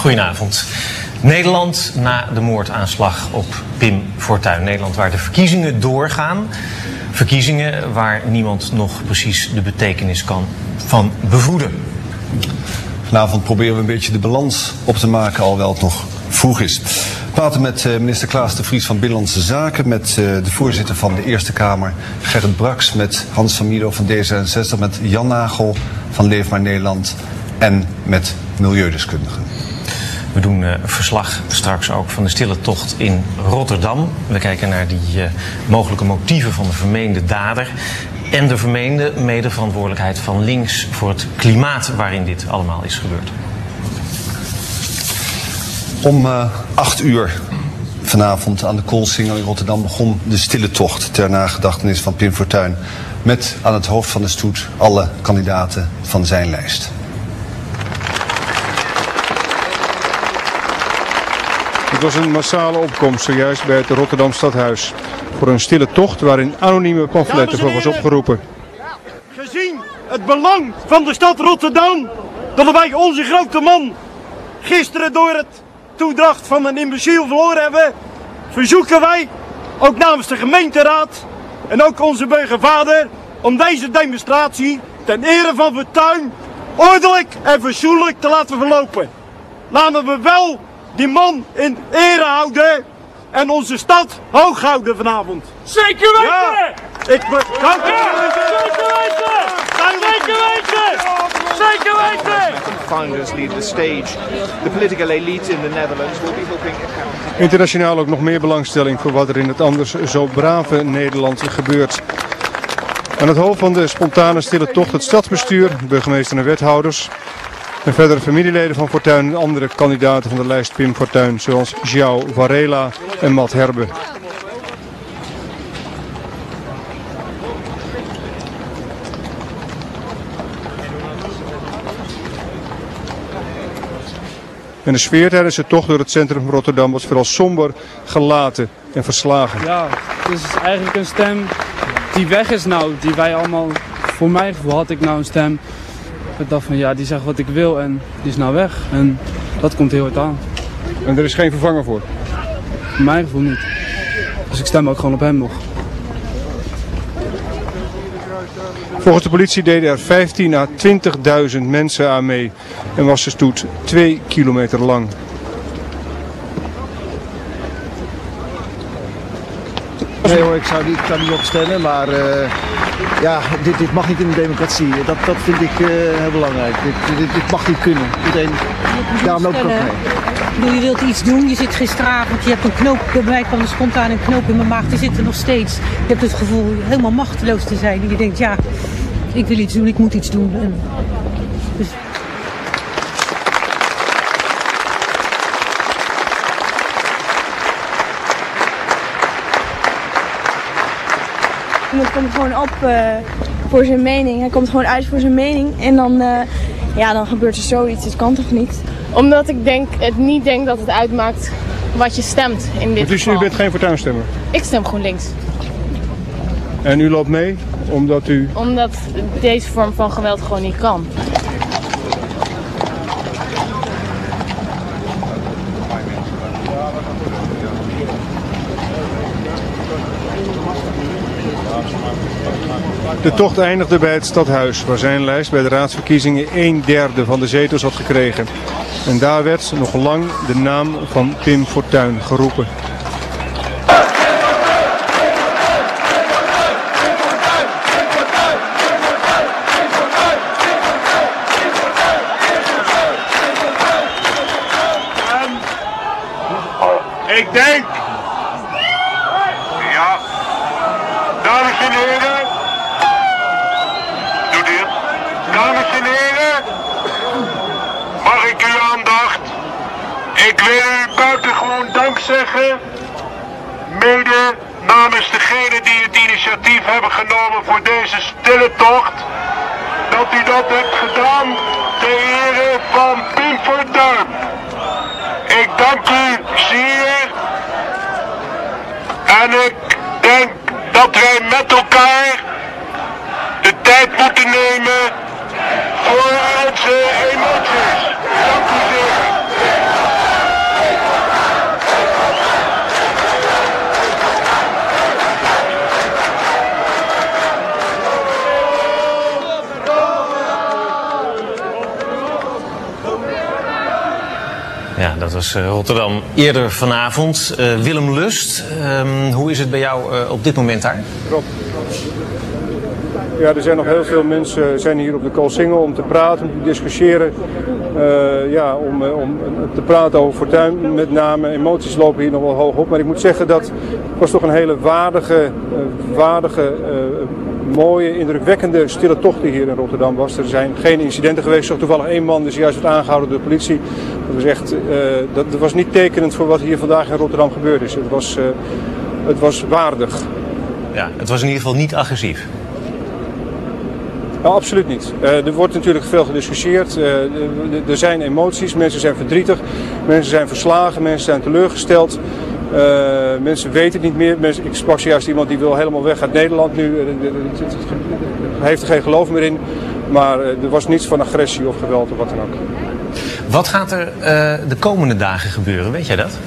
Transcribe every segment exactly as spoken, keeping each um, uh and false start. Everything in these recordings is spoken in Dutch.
Goedenavond. Nederland na de moordaanslag op Pim Fortuyn. Nederland waar de verkiezingen doorgaan. Verkiezingen waar niemand nog precies de betekenis kan van bevoeden. Vanavond proberen we een beetje de balans op te maken, alhoewel het nog vroeg is. We praten met minister Klaas de Vries van Binnenlandse Zaken, met de voorzitter van de Eerste Kamer, Gerrit Braks, met Hans van Mierlo van D zesenzestig, met Jan Nagel van Leefbaar Nederland en met milieudeskundigen. We doen uh, verslag straks ook van de stille tocht in Rotterdam. We kijken naar die uh, mogelijke motieven van de vermeende dader en de vermeende medeverantwoordelijkheid van links voor het klimaat waarin dit allemaal is gebeurd. Om uh, acht uur vanavond aan de Koolsingel in Rotterdam begon de stille tocht ter nagedachtenis van Pim Fortuyn, met aan het hoofd van de stoet alle kandidaten van zijn lijst. Het was een massale opkomst zojuist bij het Rotterdam Stadhuis voor een stille tocht waarin anonieme pamfletten voor was opgeroepen. Gezien het belang van de stad Rotterdam, dat wij onze grote man gisteren door het toedracht van een imbeciel verloren hebben, verzoeken wij, ook namens de gemeenteraad en ook onze burgervader, om deze demonstratie ten ere van Fortuyn ordelijk en fatsoenlijk te laten verlopen. Laten we wel die man in ere houden en onze stad hoog houden vanavond. Zeker weten! Ja, ik bedank u. Zeker weten! Zeker weten! Zeker weten! Founders lead the stage. The political elite in the Netherlands will be looking at... Internationaal ook nog meer belangstelling voor wat er in het anders zo brave Nederland gebeurt. Aan het hoofd van de spontane stille tocht het stadsbestuur, burgemeester en wethouders. En verder familieleden van Fortuyn en andere kandidaten van de lijst Pim Fortuyn, zoals João Varela en Matt Herbe. En de sfeer tijdens de tocht door het centrum van Rotterdam was vooral somber, gelaten en verslagen. Ja, het is eigenlijk een stem die weg is nou, die wij allemaal, voor mijn gevoel had ik nou een stem. Ik dacht van ja, die zegt wat ik wil en die is nou weg. En dat komt heel hard aan. En er is geen vervanger voor? Voor mijn gevoel niet. Dus ik stem ook gewoon op hem nog. Volgens de politie deden er vijftien à twintigduizend mensen aan mee. En was de stoet twee kilometer lang. Nee hoor, ik zou niet, ik zou niet opstemmen, maar uh, ja, dit, dit mag niet in een democratie. Dat, dat vind ik uh, heel belangrijk. Dit, dit, dit mag niet kunnen. Iedereen, daarom loop ik ook mee. Je wilt iets doen, je zit gisteravond, je hebt een knoop, bij mij kwam er spontaan een knoop in mijn maag, die zit er nog steeds. Je hebt het gevoel helemaal machteloos te zijn. En je denkt, ja, ik wil iets doen, ik moet iets doen. En dus... Iemand komt gewoon op uh, voor zijn mening. Hij komt gewoon uit voor zijn mening. En dan, uh, ja, dan gebeurt er zoiets. Dat kan toch niet? Omdat ik denk, het niet denk dat het uitmaakt wat je stemt in dit dus geval. Dus u bent geen Fortuyn-stemmer? Ik stem GroenLinks. En u loopt mee omdat u... Omdat deze vorm van geweld gewoon niet kan. De tocht eindigde bij het stadhuis, waar zijn lijst bij de raadsverkiezingen een derde van de zetels had gekregen. En daar werd nog lang de naam van Pim Fortuyn geroepen. Ik denk, ja, dames en heren, doe dit. Dames en heren, mag ik uw aandacht? Ik wil u buitengewoon dank zeggen, mede namens degenen die het initiatief hebben genomen voor deze stille tocht, dat u dat hebt gedaan ter ere van Pim Fortuyn. Ik dank u zeer en ik denk dat wij met elkaar de tijd moeten nemen voor onze emoties. Dank u zeer. dat was uh, Rotterdam eerder vanavond. Uh, Willem Lust, um, hoe is het bij jou uh, op dit moment daar? Rob. Ja, er zijn nog heel veel mensen zijn hier op de Koolsingel om te praten, om te discussiëren. Uh, ja, om, uh, om te praten over Fortuyn met name. Emoties lopen hier nog wel hoog op. Maar ik moet zeggen dat het was toch een hele waardige, uh, waardige uh, mooie, indrukwekkende stille tocht die hier in Rotterdam was. Er zijn geen incidenten geweest. Zo toevallig één man is juist werd aangehouden door de politie. Dat was, echt, uh, dat, dat was niet tekenend voor wat hier vandaag in Rotterdam gebeurd is. Het was, uh, het was waardig. Ja, het was in ieder geval niet agressief. Nou, absoluut niet. Uh, er wordt natuurlijk veel gediscussieerd. Uh, er zijn emoties, mensen zijn verdrietig, mensen zijn verslagen, mensen zijn teleurgesteld. Uh, mensen weten het niet meer. Mensen, ik sprak zojuist iemand die wil helemaal weg uit Nederland nu. Hij heeft er geen geloof meer in. Maar uh, er was niets van agressie of geweld of wat dan ook. Wat gaat er uh, de komende dagen gebeuren? Weet jij dat?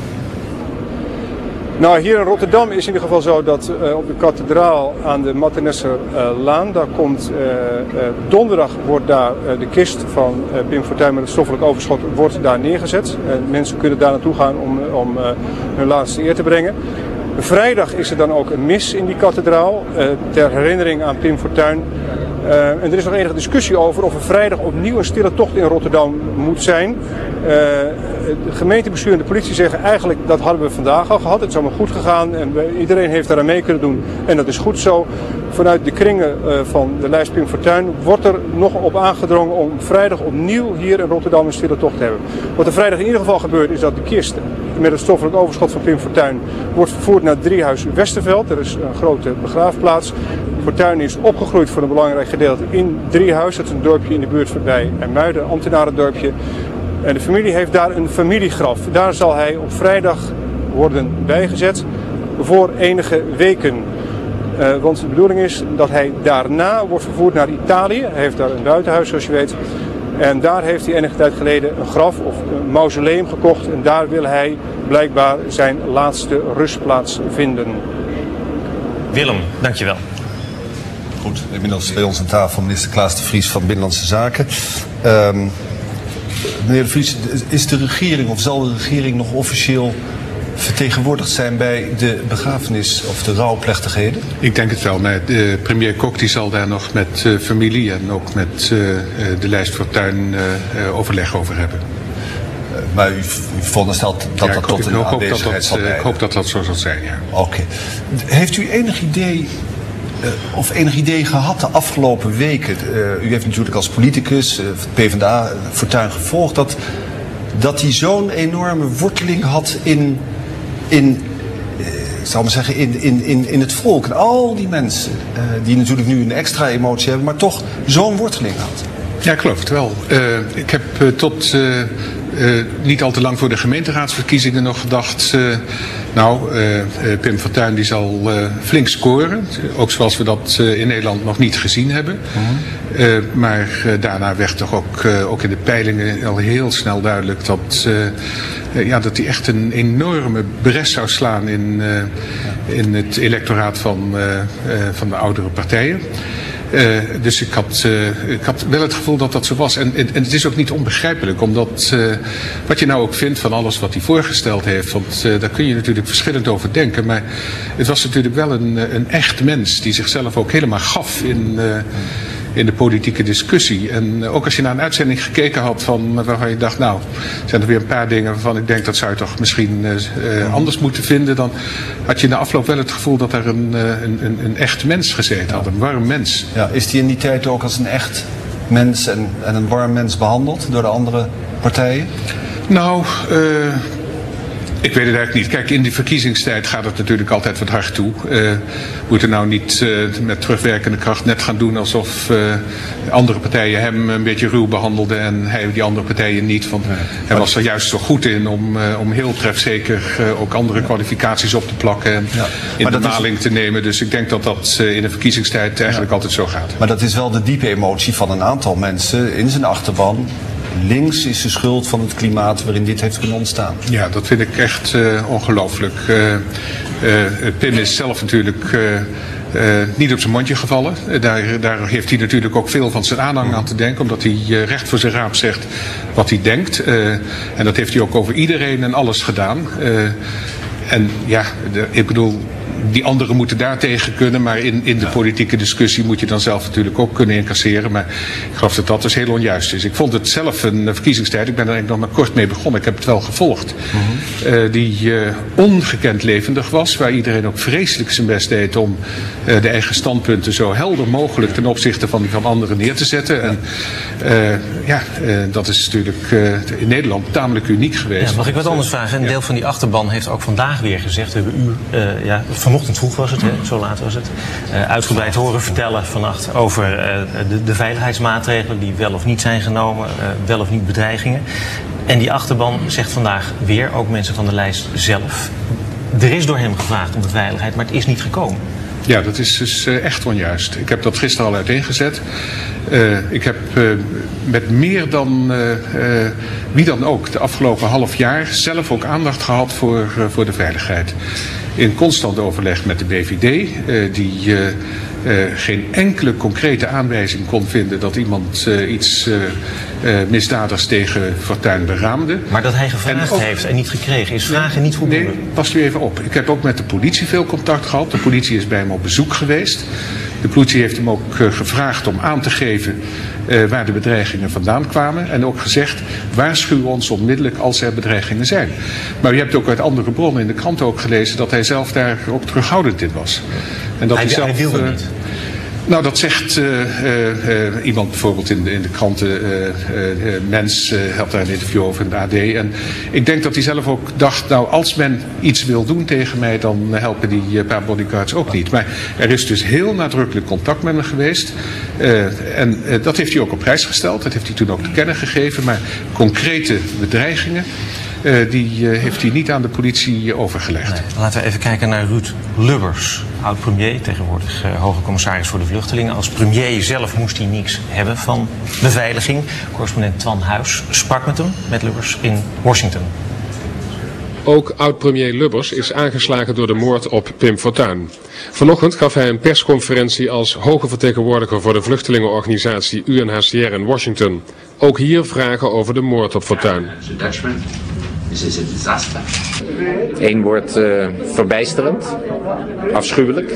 Nou, hier in Rotterdam is in ieder geval zo dat uh, op de kathedraal aan de Mattenesserlaan, uh, daar komt uh, uh, donderdag wordt daar uh, de kist van uh, Pim Fortuyn met het stoffelijk overschot wordt daar neergezet. Uh, mensen kunnen daar naartoe gaan om, om uh, hun laatste eer te brengen. Vrijdag is er dan ook een mis in die kathedraal uh, ter herinnering aan Pim Fortuyn. Uh, en er is nog enige discussie over of er vrijdag opnieuw een stille tocht in Rotterdam moet zijn. Uh, de gemeentebestuur en de politie zeggen eigenlijk dat hadden we vandaag al gehad. Het is allemaal goed gegaan en we, iedereen heeft daar aan mee kunnen doen. En dat is goed zo. Vanuit de kringen uh, van de lijst Pim Fortuyn wordt er nog op aangedrongen om vrijdag opnieuw hier in Rotterdam een stille tocht te hebben. Wat er vrijdag in ieder geval gebeurt is dat de kist met het stoffelijk overschot van Pim Fortuyn wordt vervoerd naar Driehuis Westerveld. Er is een grote begraafplaats. Fortuyn is opgegroeid voor een belangrijk gedeelte in Driehuis. Dat is een dorpje in de buurt bij IJmuiden, een ambtenarendorpje. En de familie heeft daar een familiegraf. Daar zal hij op vrijdag worden bijgezet voor enige weken. Uh, want de bedoeling is dat hij daarna wordt vervoerd naar Italië. Hij heeft daar een buitenhuis, zoals je weet. En daar heeft hij enige tijd geleden een graf of een mausoleum gekocht. En daar wil hij blijkbaar zijn laatste rustplaats vinden. Willem, dankjewel. Goed, inmiddels bij ons aan tafel minister Klaas de Vries van Binnenlandse Zaken. Um, meneer de Vries, is de regering of zal de regering nog officieel vertegenwoordigd zijn bij de begrafenis of de rouwplechtigheden? Ik denk het wel. Maar de premier Kok die zal daar nog met uh, familie en ook met uh, de lijst Fortuyn uh, uh, overleg over hebben. Uh, maar u, u veronderstelt dat ja, dat tot een aanwezigheid zal leiden? Ik hoop dat dat zo zal zijn, ja. Oké. Okay. Heeft u enig idee... Uh, of enig idee gehad de afgelopen weken? Uh, u heeft natuurlijk als politicus, uh, PvdA, Fortuyn gevolgd, dat, dat hij zo'n enorme worteling had in, in, uh, ik zal maar zeggen, in, in, in, in het volk. En al die mensen uh, die natuurlijk nu een extra emotie hebben, maar toch zo'n worteling had. Ja, ik geloof het wel. Uh, ik heb uh, tot uh, uh, niet al te lang voor de gemeenteraadsverkiezingen nog gedacht... Uh, nou, uh, uh, Pim Fortuyn die zal uh, flink scoren. Ook zoals we dat uh, in Nederland nog niet gezien hebben. Uh, maar uh, daarna werd toch ook, uh, ook in de peilingen al heel snel duidelijk... dat, uh, uh, ja, dat hij echt een enorme bres zou slaan in, uh, in het electoraat van, uh, uh, van de oudere partijen. Uh, dus ik had, uh, ik had wel het gevoel dat dat zo was. En, en, en het is ook niet onbegrijpelijk, omdat uh, wat je nou ook vindt van alles wat hij voorgesteld heeft, want uh, daar kun je natuurlijk verschillend over denken. Maar het was natuurlijk wel een, een echt mens die zichzelf ook helemaal gaf in, uh, in de politieke discussie. En uh, ook als je naar een uitzending gekeken had van, waarvan je dacht, nou, zijn er weer een paar dingen waarvan ik denk dat zou je toch misschien uh, uh, anders moeten vinden, dan had je na afloop wel het gevoel dat er een, uh, een, een, een echt mens gezeten had, een warm mens. Ja, is die in die tijd ook als een echt mens en, en een warm mens behandeld door de andere partijen? Nou, uh, ik weet het eigenlijk niet. Kijk, in die verkiezingstijd gaat het natuurlijk altijd wat hard toe. Uh, we moeten nou niet uh, met terugwerkende kracht net gaan doen alsof uh, andere partijen hem een beetje ruw behandelden en hij die andere partijen niet. Want nee. hij was er juist zo goed in om, uh, om heel trefzeker uh, ook andere kwalificaties op te plakken en ja. in de maling is... te nemen. Dus ik denk dat dat uh, in de verkiezingstijd eigenlijk ja. altijd zo gaat. Maar dat is wel de diepe emotie van een aantal mensen in zijn achterban. Links is de schuld van het klimaat waarin dit heeft kunnen ontstaan. Ja, dat vind ik echt uh, ongelooflijk. Uh, uh, Pim is zelf natuurlijk uh, Uh, niet op zijn mondje gevallen. Uh, daar, daar heeft hij natuurlijk ook veel van zijn aanhang aan te denken, omdat hij uh, recht voor zijn raap zegt wat hij denkt. Uh, en dat heeft hij ook over iedereen en alles gedaan. Uh, en ja, de, ik bedoel, die anderen moeten daartegen kunnen, maar in, in de politieke discussie moet je dan zelf natuurlijk ook kunnen incasseren. Maar ik geloof dat dat dus heel onjuist is. Ik vond het zelf een verkiezingstijd, ik ben er eigenlijk nog maar kort mee begonnen, ik heb het wel gevolgd, mm-hmm. uh, die uh, ongekend levendig was, waar iedereen ook vreselijk zijn best deed om uh, de eigen standpunten zo helder mogelijk ten opzichte van die van anderen neer te zetten. En uh, ja, uh, dat is natuurlijk uh, in Nederland tamelijk uniek geweest. Ja, mag ik wat anders vragen? Een ja. deel van die achterban heeft ook vandaag weer gezegd, we hebben u, uh, ja, vanochtend vroeg was het, hè, zo laat was het, uh, uitgebreid horen vertellen vannacht over uh, de, de veiligheidsmaatregelen die wel of niet zijn genomen, uh, wel of niet bedreigingen. En die achterban zegt vandaag weer, ook mensen van de lijst zelf, er is door hem gevraagd om de veiligheid, maar het is niet gekomen. Ja, dat is dus uh, echt onjuist. Ik heb dat gisteren al uiteengezet. Uh, ik heb uh, met meer dan uh, uh, wie dan ook de afgelopen half jaar zelf ook aandacht gehad voor, uh, voor de veiligheid. In constant overleg met de B V D, uh, die uh, uh, geen enkele concrete aanwijzing kon vinden dat iemand uh, iets uh, uh, misdadigs tegen Fortuyn beraamde. Maar dat hij gevraagd en ook, heeft en niet gekregen, is vragen niet voldoende? Nee, pas u even op. Ik heb ook met de politie veel contact gehad. De politie is bij hem op bezoek geweest. De politie heeft hem ook uh, gevraagd om aan te geven uh, waar de bedreigingen vandaan kwamen. En ook gezegd, waarschuw ons onmiddellijk als er bedreigingen zijn. Maar u hebt ook uit andere bronnen in de krant ook gelezen dat hij zelf daar ook terughoudend in was. En dat hij, hij, zelf, hij wilde uh, niet. Nou, dat zegt uh, uh, uh, iemand bijvoorbeeld in de, in de kranten. Uh, uh, uh, Mens uh, had daar een interview over in de A D. En ik denk dat hij zelf ook dacht, nou, als men iets wil doen tegen mij, dan helpen die uh, paar bodyguards ook niet. Maar er is dus heel nadrukkelijk contact met me geweest. Uh, en uh, dat heeft hij ook op prijs gesteld. Dat heeft hij toen ook te kennen gegeven. Maar concrete bedreigingen, Uh, die uh, heeft hij niet aan de politie overgelegd. Nee, laten we even kijken naar Ruud Lubbers, oud-premier, tegenwoordig uh, hoge commissaris voor de vluchtelingen. Als premier zelf moest hij niks hebben van beveiliging. Correspondent Twan Huis sprak met hem, met Lubbers, in Washington. Ook oud-premier Lubbers is aangeslagen door de moord op Pim Fortuyn. Vanochtend gaf hij een persconferentie als hoge vertegenwoordiger voor de vluchtelingenorganisatie U N H C R in Washington. Ook hier vragen over de moord op Fortuyn. This is a disaster. Eén woord, uh, verbijsterend, afschuwelijk.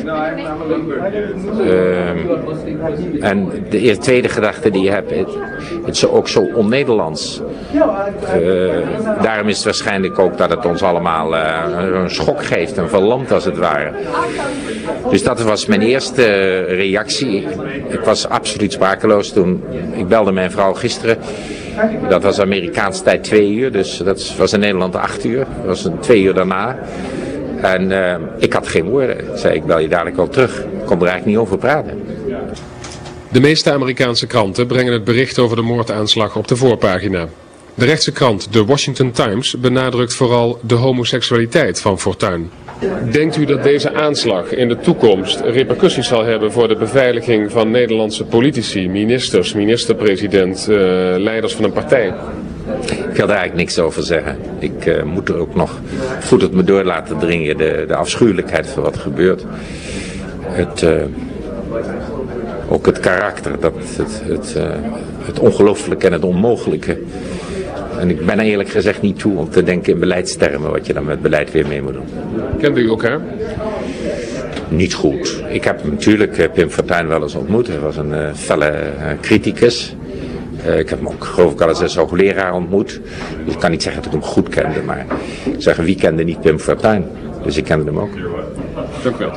Uh, en de eerste, tweede gedachte die je hebt, het, het is ook zo on-Nederlands. Uh, daarom is het waarschijnlijk ook dat het ons allemaal uh, een schok geeft, een verlamt als het ware. Dus dat was mijn eerste reactie. Ik was absoluut sprakeloos toen. Ik belde mijn vrouw gisteren. Dat was Amerikaanse tijd twee uur, dus dat was in Nederland acht uur. Dat was een twee uur daarna. En uh, ik had geen woorden. Ik zei, ik bel je dadelijk wel terug. Ik kon er eigenlijk niet over praten. De meeste Amerikaanse kranten brengen het bericht over de moordaanslag op de voorpagina. De rechtse krant The Washington Times benadrukt vooral de homoseksualiteit van Fortuyn. Denkt u dat deze aanslag in de toekomst repercussies zal hebben voor de beveiliging van Nederlandse politici, ministers, minister-president, uh, leiders van een partij? Ik wil daar eigenlijk niks over zeggen. Ik uh, moet er ook nog goed op me door laten dringen, de, de afschuwelijkheid van wat er gebeurt. Het, uh, ook het karakter, dat, het, het, uh, het ongelooflijke en het onmogelijke. En ik ben er eerlijk gezegd niet toe om te denken in beleidstermen, wat je dan met beleid weer mee moet doen. Kende u elkaar? Niet goed. Ik heb natuurlijk uh, Pim Fortuyn wel eens ontmoet. Hij was een uh, felle uh, criticus. Uh, ik heb hem ook, geloof ik, al eens als hoogleraar ontmoet. Dus ik kan niet zeggen dat ik hem goed kende, maar ik zeg, wie kende niet Pim Fortuyn? Dus ik kende hem ook. Dank u wel.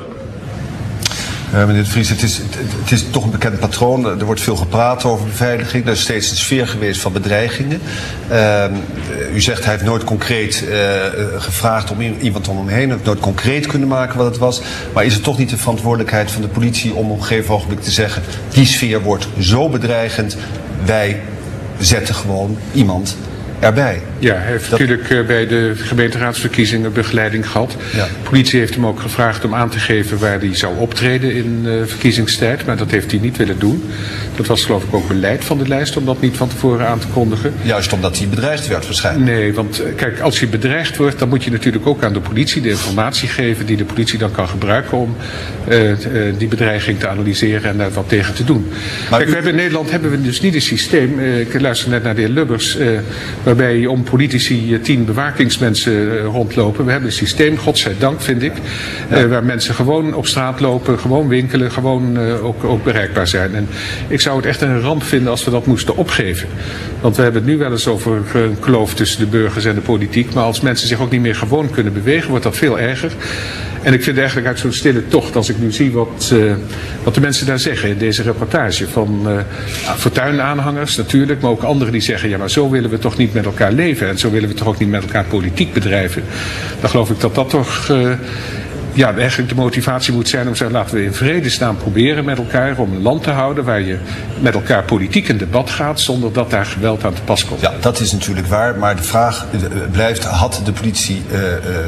Uh, meneer de Vries, het is, het, het is toch een bekend patroon. Er wordt veel gepraat over beveiliging. Er is steeds een sfeer geweest van bedreigingen. Uh, u zegt hij heeft nooit concreet uh, gevraagd om iemand om hem heen. Hij heeft nooit concreet kunnen maken wat het was. Maar is het toch niet de verantwoordelijkheid van de politie om op een gegeven ogenblik te zeggen, die sfeer wordt zo bedreigend, wij zetten gewoon iemand erbij? Ja, hij heeft dat... natuurlijk uh, bij de gemeenteraadsverkiezingen begeleiding gehad. Ja. De politie heeft hem ook gevraagd om aan te geven waar hij zou optreden in uh, verkiezingstijd. Maar dat heeft hij niet willen doen. Dat was geloof ik ook beleid van de lijst om dat niet van tevoren aan te kondigen. Juist omdat hij bedreigd werd waarschijnlijk. Nee, want kijk, als je bedreigd wordt, dan moet je natuurlijk ook aan de politie de informatie geven die de politie dan kan gebruiken om uh, uh, die bedreiging te analyseren en daar wat tegen te doen. Maar kijk, u... we hebben in Nederland hebben we dus niet een systeem, uh, ik luister net naar de heer Lubbers, uh, waarbij om politici uh, tien bewakingsmensen uh, rondlopen. We hebben een systeem, godzijdank vind ik, uh, ja. waar mensen gewoon op straat lopen, gewoon winkelen, gewoon uh, ook, ook bereikbaar zijn. En ik zou het echt een ramp vinden als we dat moesten opgeven. Want we hebben het nu wel eens over een kloof tussen de burgers en de politiek, maar als mensen zich ook niet meer gewoon kunnen bewegen, wordt dat veel erger. En ik vind eigenlijk uit zo'n stille tocht, als ik nu zie wat, uh, wat de mensen daar zeggen in deze reportage, van uh, Fortuyn-aanhangers natuurlijk, maar ook anderen die zeggen, ja maar zo willen we toch niet met elkaar leven en zo willen we toch ook niet met elkaar politiek bedrijven. Dan geloof ik dat dat toch uh, ja, eigenlijk de motivatie moet zijn om te zeggen, laten we in vredesnaam proberen met elkaar om een land te houden waar je met elkaar politiek in debat gaat zonder dat daar geweld aan te pas komt. Ja, dat is natuurlijk waar, maar de vraag blijft, had de politie uh, uh,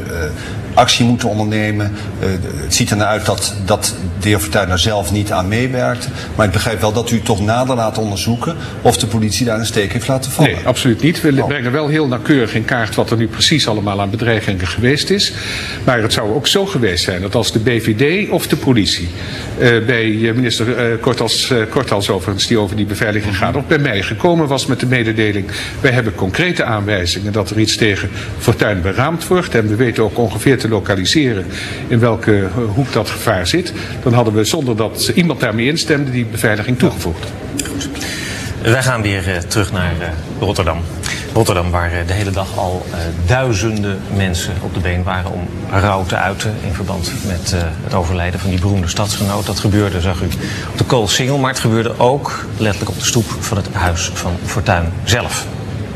actie moeten ondernemen? Uh, het ziet er naar uit dat, dat de heer Fortuyn daar zelf niet aan meewerkte, maar ik begrijp wel dat u toch nader laat onderzoeken of de politie daar een steek heeft laten vallen. Nee, absoluut niet. We oh. brengen wel heel nauwkeurig in kaart wat er nu precies allemaal aan bedreigingen geweest is, maar het zou ook zo geweest zijn dat als de B V D of de politie uh, bij minister uh, Kortals, uh, Kortals overigens die over die beveiliging gaat, of bij mij gekomen was met de mededeling, wij hebben concrete aanwijzingen dat er iets tegen Fortuyn beraamd wordt en we weten ook ongeveer te lokaliseren in welke uh, hoek dat gevaar zit, dan hadden we zonder dat iemand daarmee instemde die beveiliging toegevoegd. Goed. Wij gaan weer uh, terug naar uh, Rotterdam. Rotterdam, waar de hele dag al uh, duizenden mensen op de been waren om rouw te uiten in verband met uh, het overlijden van die beroemde stadsgenoot. Dat gebeurde, zag u, op de Koolsingel, maar het gebeurde ook letterlijk op de stoep van het huis van Fortuyn zelf.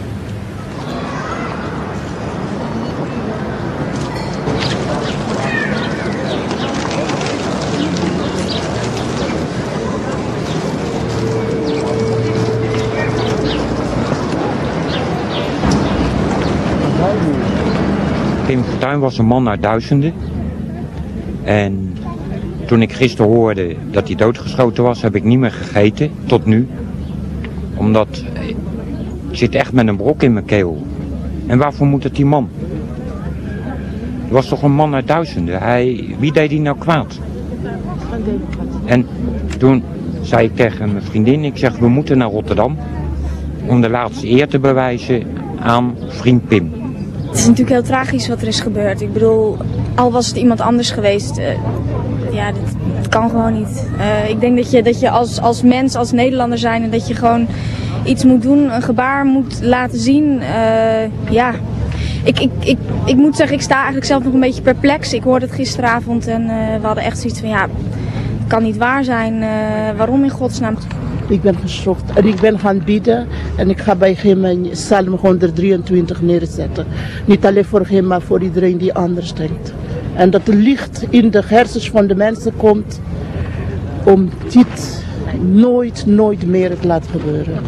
Pim Fortuyn was een man naar duizenden. En toen ik gisteren hoorde dat hij doodgeschoten was, heb ik niet meer gegeten, tot nu. Omdat ik zit echt met een brok in mijn keel. En waarvoor moet het die man? Hij was toch een man naar duizenden. Hij, wie deed hij nou kwaad? En toen zei ik tegen mijn vriendin, ik zeg we moeten naar Rotterdam om de laatste eer te bewijzen aan vriend Pim. Het is natuurlijk heel tragisch wat er is gebeurd. Ik bedoel, al was het iemand anders geweest, uh, ja, dit, dit kan gewoon niet. Uh, ik denk dat je, dat je als, als mens, als Nederlander zijn, en dat je gewoon iets moet doen, een gebaar moet laten zien. Uh, ja, ik, ik, ik, ik moet zeggen, ik sta eigenlijk zelf nog een beetje perplex. Ik hoorde het gisteravond en uh, we hadden echt zoiets van, ja, het kan niet waar zijn. Uh, waarom in godsnaam? Ik ben geschokt en ik ben gaan bidden en ik ga bij hem in Psalm honderddrieëntwintig neerzetten. Niet alleen voor hem, maar voor iedereen die anders denkt. En dat er licht in de hersens van de mensen komt om dit nooit, nooit meer te laten gebeuren.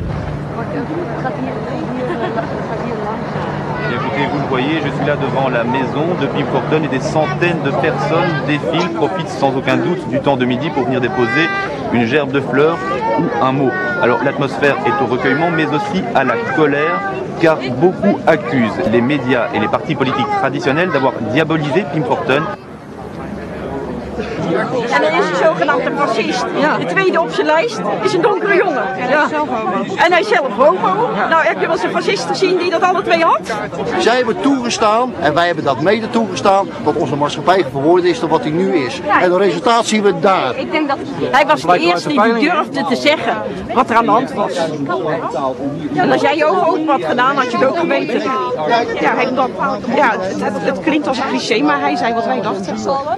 Écoutez, vous le voyez, je suis là devant la maison de Pim Fortuyn et des centaines de personnes défilent, profitent sans aucun doute du temps de midi pour venir déposer une gerbe de fleurs ou un mot. Alors l'atmosphère est au recueillement mais aussi à la colère car beaucoup accusent les médias et les partis politiques traditionnels d'avoir diabolisé Pim Fortuyn. En dan is hij zogenaamd een fascist. Ja. De tweede op zijn lijst is een donkere jongen. Ja. En hij is zelf homo. Ja. Nou, heb je wel eens een fascist gezien die dat alle twee had? Zij hebben toegestaan en wij hebben dat mede toegestaan dat onze maatschappij verwoord is tot wat hij nu is. Ja. En het resultaat zien we daar. Ik denk dat hij was de eerste die durfde te zeggen wat er aan de hand was. En als jij je ogen open had gedaan, had je het ook geweten. Ja, hij, dat, ja het, het, het klinkt als een cliché, maar hij zei wat wij dachten.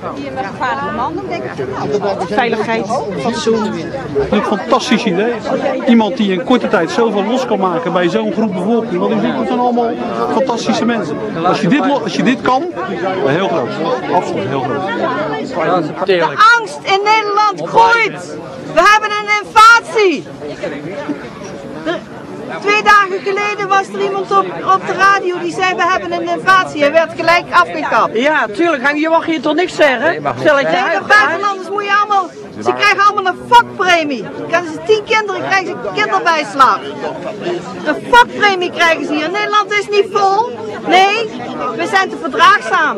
Veiligheid, fatsoen. Een fantastisch idee. Iemand die in korte tijd zoveel los kan maken bij zo'n groep bevolking. Want dit zijn allemaal fantastische mensen. Als je dit, als je dit kan, heel groot. Absoluut heel groot. De angst in Nederland groeit. We hebben een invasie. Twee dagen geleden was er iemand op, op de radio die zei we hebben een invasie en werd gelijk afgekapt. Ja, tuurlijk. Je mag hier toch niks zeggen? Stel ik nee, de buitenlanders moet je allemaal, ze krijgen allemaal een vakpremie. Krijgen ze tien kinderen, krijgen ze kinderbijslag. Een vakpremie krijgen ze hier. Nederland is niet vol. Nee, we zijn te verdraagzaam.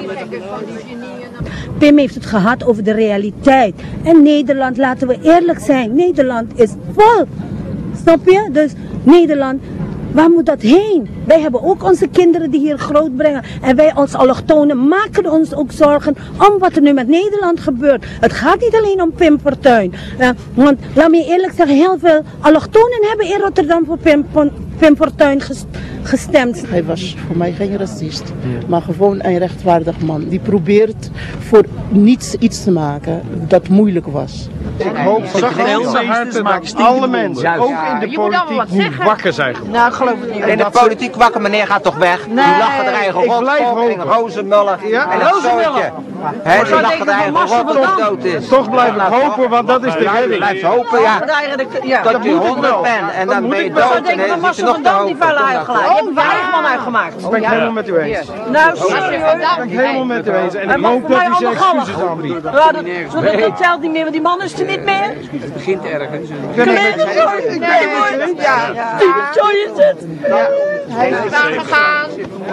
Pim heeft het gehad over de realiteit. En Nederland, laten we eerlijk zijn, Nederland is vol. Snap je? Dus Nederland, waar moet dat heen? Wij hebben ook onze kinderen die hier grootbrengen. En wij als allochtonen maken ons ook zorgen om wat er nu met Nederland gebeurt. Het gaat niet alleen om Pim Fortuyn. Uh, want laat me eerlijk zeggen, heel veel allochtonen hebben in Rotterdam voor Pim, Pim Fortuyn gestemd. Hij was voor mij geen racist, maar gewoon een rechtvaardig man. Die probeert voor niets iets te maken dat moeilijk was. Ik hoop dat de alle mensen, ook in de politiek, nu wakker zijn geworden. Nou, geloof ik niet. In de politiek wakker, meneer gaat toch weg? Nee, die lachen er eigen rotskop en Rozenmuller ja? en dat zootje. He, die lachen er eigen rot dat hij dood is. Toch blijf ik hopen, want dat is de redding. Blijf hopen, ja. Dat je honderd bent en dan ben je dood en dan zit je nog te hopen. Ik heb een Weigman uitgemaakt. Dat ben ik helemaal met u eens. Nou, sorry hoor. Dat ben ik helemaal met u eens. En ik hoop dat u zijn excuses aanbiedt. Dat telt niet meer, want die man is er niet meer. Het begint ergens. Ik ben het met u eens. Ja, zo is het. Hij is aangegaan.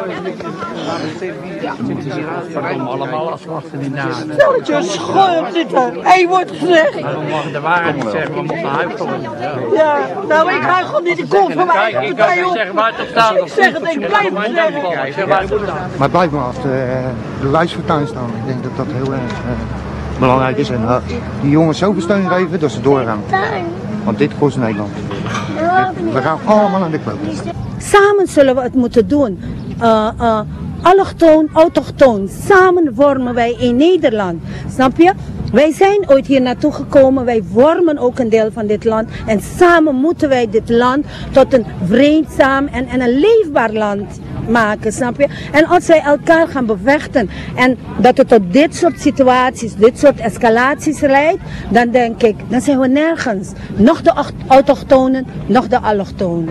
Allemaal afwachten in naam. Dat je schuld zitten. Hij wordt gezegd. We mogen de waarheid niet zeggen, we mogen huichelen. Ja, nou ik ga gewoon niet de kont van mijn eigen partij op. Ik zeg het, ik blijf het zeggen. Maar blijf maar af de, de lijst voor tuin staan. Ik denk dat dat heel erg uh, belangrijk is. En uh, die jongens zoveel steun geven dat ze doorgaan. Want dit kost Nederland. We gaan allemaal aan de klok. Samen zullen we het moeten doen. Uh, uh, allochtoon, autochtoon. Samen vormen wij in Nederland. Snap je? Wij zijn ooit hier naartoe gekomen. Wij vormen ook een deel van dit land. En samen moeten wij dit land tot een vreedzaam en, en een leefbaar land maken, snap je? En als wij elkaar gaan bevechten en dat het tot dit soort situaties, dit soort escalaties leidt, dan denk ik, dan zijn we nergens. Nog de autochtonen, nog de allochtonen.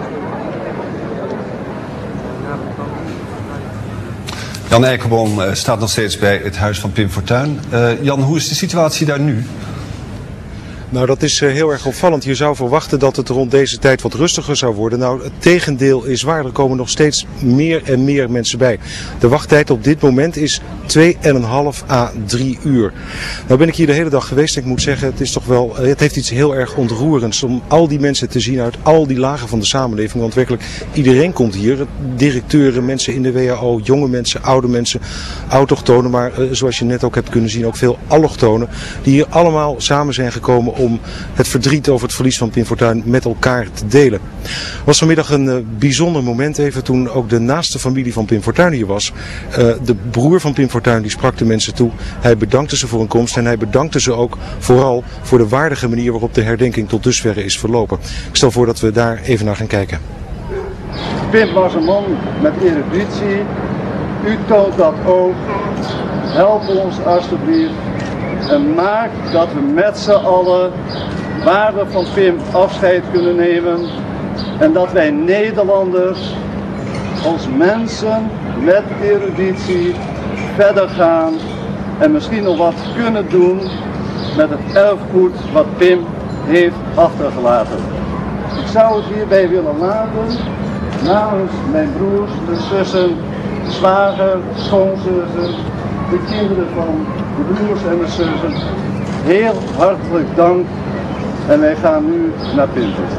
Jan Eikelboom uh, staat nog steeds bij het huis van Pim Fortuyn. Uh, Jan, hoe is de situatie daar nu? Nou, dat is uh, heel erg opvallend. Je zou verwachten dat het rond deze tijd wat rustiger zou worden. Nou, het tegendeel is waar. Er komen nog steeds meer en meer mensen bij. De wachttijd op dit moment is twee en een half à drie uur. Nou ben ik hier de hele dag geweest en ik moet zeggen, het is toch wel, het heeft iets heel erg ontroerends om al die mensen te zien uit al die lagen van de samenleving. Want werkelijk iedereen komt hier. Directeuren, mensen in de W H O, jonge mensen, oude mensen, autochtonen, maar uh, zoals je net ook hebt kunnen zien, ook veel allochtonen, die hier allemaal samen zijn gekomen om het verdriet over het verlies van Pim Fortuyn met elkaar te delen. Het was vanmiddag een uh, bijzonder moment even toen ook de naaste familie van Pim Fortuyn hier was. Uh, de broer van Pim Fortuyn die sprak de mensen toe. Hij bedankte ze voor hun komst en hij bedankte ze ook vooral voor de waardige manier waarop de herdenking tot dusverre is verlopen. Ik stel voor dat we daar even naar gaan kijken. Pim was een man met eruditie. U toont dat ook. Help ons alstublieft. En maak dat we met z'n allen waarde van Pim afscheid kunnen nemen. En dat wij Nederlanders als mensen met eruditie verder gaan. En misschien nog wat kunnen doen met het erfgoed wat Pim heeft achtergelaten. Ik zou het hierbij willen laten namens mijn broers, de zussen, zwager, schoonzussen, de kinderen van de broers en de zussen. Heel hartelijk dank en wij gaan nu naar Pim toe.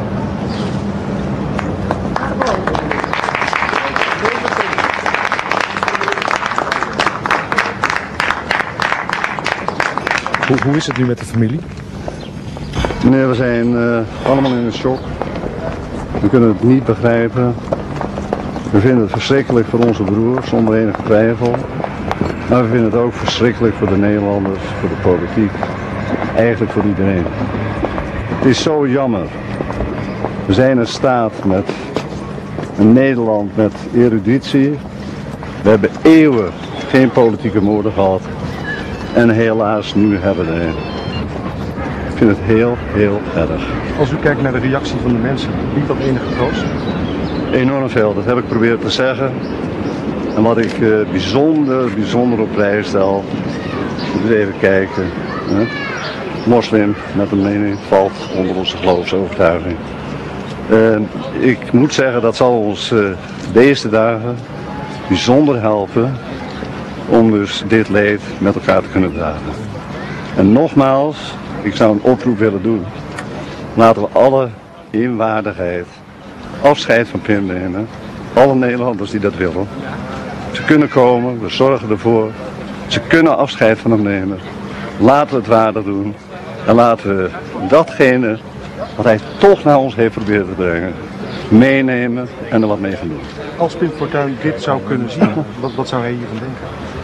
Hoe, hoe is het nu met de familie? Meneer, we zijn uh, allemaal in een shock. We kunnen het niet begrijpen. We vinden het verschrikkelijk voor onze broers, zonder enige twijfel. Maar we vinden het ook verschrikkelijk voor de Nederlanders, voor de politiek. Eigenlijk voor iedereen. Het is zo jammer. We zijn een staat met een Nederland met eruditie. We hebben eeuwen geen politieke moorden gehad. En helaas, nu hebben we er een. Ik vind het heel, heel erg. Als u kijkt naar de reactie van de mensen, biedt dat enige troost? Enorm veel, dat heb ik proberen te zeggen. En wat ik uh, bijzonder, bijzonder op prijs stel, moet je even kijken. Hè? Moslim met een mening valt onder onze geloofsovertuiging. Uh, ik moet zeggen, dat zal ons uh, deze dagen bijzonder helpen om dus dit leed met elkaar te kunnen dragen. En nogmaals, ik zou een oproep willen doen. Laten we alle in waardigheid afscheid van Pim nemen. Alle Nederlanders die dat willen. Ze kunnen komen, we zorgen ervoor. Ze kunnen afscheid van hem nemen. Laten we het waardig doen. En laten we datgene wat hij toch naar ons heeft proberen te brengen, meenemen en er wat mee gaan doen. Als Pim Fortuyn dit zou kunnen zien, wat, wat zou hij hiervan denken?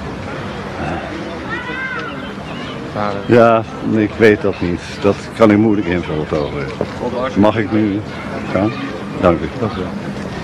Ja, ik weet dat niet. Dat kan ik moeilijk invullen op het ogenblik. Mag ik nu gaan? Dank u. Dank u wel.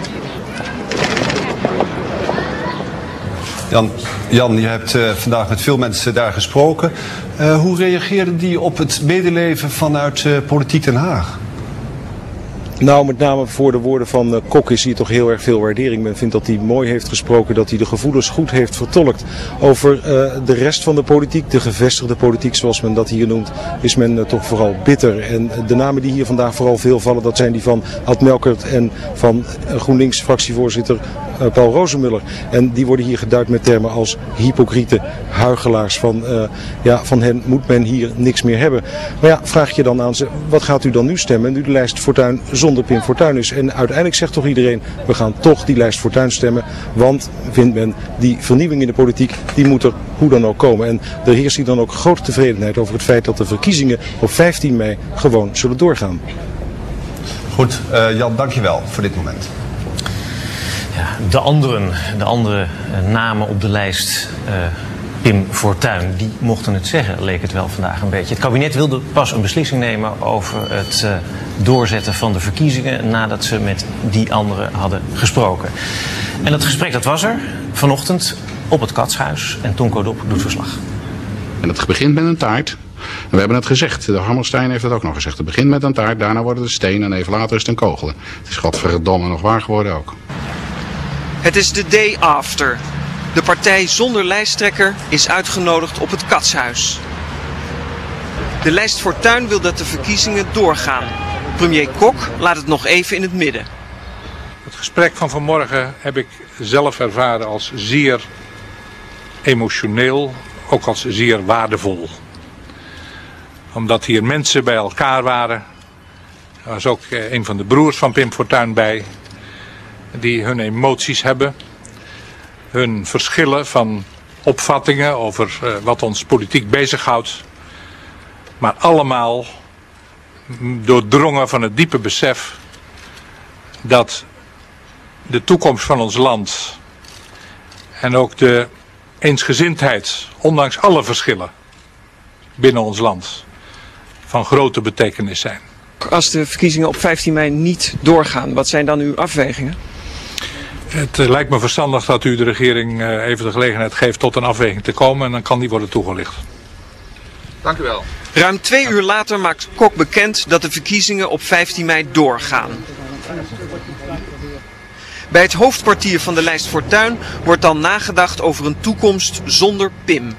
Jan, Jan, je hebt uh, vandaag met veel mensen daar gesproken. Uh, hoe reageerden die op het medeleven vanuit uh, Politiek Den Haag? Nou, met name voor de woorden van uh, Kok is hier toch heel erg veel waardering. Men vindt dat hij mooi heeft gesproken, dat hij de gevoelens goed heeft vertolkt. Over uh, de rest van de politiek, de gevestigde politiek zoals men dat hier noemt, is men uh, toch vooral bitter. En de namen die hier vandaag vooral veel vallen, dat zijn die van Ad Melkert en van uh, GroenLinks fractievoorzitter uh, Paul Rozemuller. En die worden hier geduid met termen als hypocriete huichelaars. Van, uh, ja, van hen moet men hier niks meer hebben. Maar ja, vraag je dan aan ze, wat gaat u dan nu stemmen? Nu de lijst Fortuyn zonder Pim Fortuyn is. En uiteindelijk zegt toch iedereen, we gaan toch die lijst Fortuyn stemmen. Want, vindt men, die vernieuwing in de politiek, die moet er hoe dan ook komen. En er heerst hier dan ook grote tevredenheid over het feit dat de verkiezingen op vijftien mei gewoon zullen doorgaan. Goed, uh, Jan, dankjewel voor dit moment. Ja, de anderen, de andere uh, namen op de lijst, uh, Pim Fortuyn, die mochten het zeggen, leek het wel vandaag een beetje. Het kabinet wilde pas een beslissing nemen over het uh, doorzetten van de verkiezingen nadat ze met die anderen hadden gesproken. En dat gesprek dat was er vanochtend op het Katshuis en Tonko Dop doet verslag. En het begint met een taart. En we hebben het gezegd, de Hammerstein heeft het ook nog gezegd. Het begint met een taart, daarna wordt het een steen en even later is het een kogel. Het is godverdomme nog waar geworden ook. Het is de day after. De partij zonder lijsttrekker is uitgenodigd op het Katshuis. De lijst Fortuyn wil dat de verkiezingen doorgaan. Premier Kok laat het nog even in het midden. Het gesprek van vanmorgen heb ik zelf ervaren als zeer emotioneel, ook als zeer waardevol. Omdat hier mensen bij elkaar waren. Er was ook een van de broers van Pim Fortuyn bij, die hun emoties hebben. Hun verschillen van opvattingen over uh, wat ons politiek bezighoudt. Maar allemaal doordrongen van het diepe besef dat de toekomst van ons land en ook de eensgezindheid, ondanks alle verschillen binnen ons land, van grote betekenis zijn. Als de verkiezingen op vijftien mei niet doorgaan, wat zijn dan uw afwegingen? Het uh, lijkt me verstandig dat u de regering uh, even de gelegenheid geeft tot een afweging te komen en dan kan die worden toegelicht. Dank u wel. Ruim twee uur later maakt Kok bekend dat de verkiezingen op vijftien mei doorgaan. Bij het hoofdkwartier van de lijst Fortuyn wordt dan nagedacht over een toekomst zonder Pim.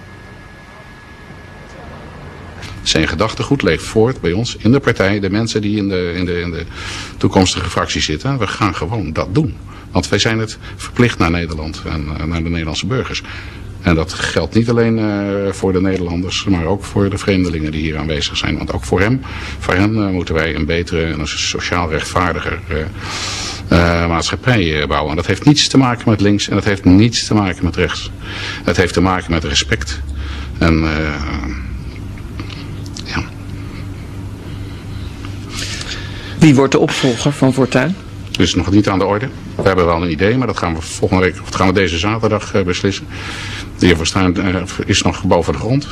Zijn gedachtegoed leeft voort bij ons in de partij, de mensen die in de, in de, in de toekomstige fractie zitten. We gaan gewoon dat doen. Want wij zijn het verplicht naar Nederland en naar de Nederlandse burgers. En dat geldt niet alleen uh, voor de Nederlanders, maar ook voor de vreemdelingen die hier aanwezig zijn. Want ook voor hem, voor hen uh, moeten wij een betere en een sociaal rechtvaardiger uh, uh, maatschappij uh, bouwen. En dat heeft niets te maken met links en dat heeft niets te maken met rechts. Het heeft te maken met respect. En uh, ja. Wie wordt de opvolger van Fortuyn? Dat is nog niet aan de orde. We hebben wel een idee, maar dat gaan we volgende week, of dat gaan we deze zaterdag uh, beslissen. De heer Fortuyn uh, is nog boven de grond.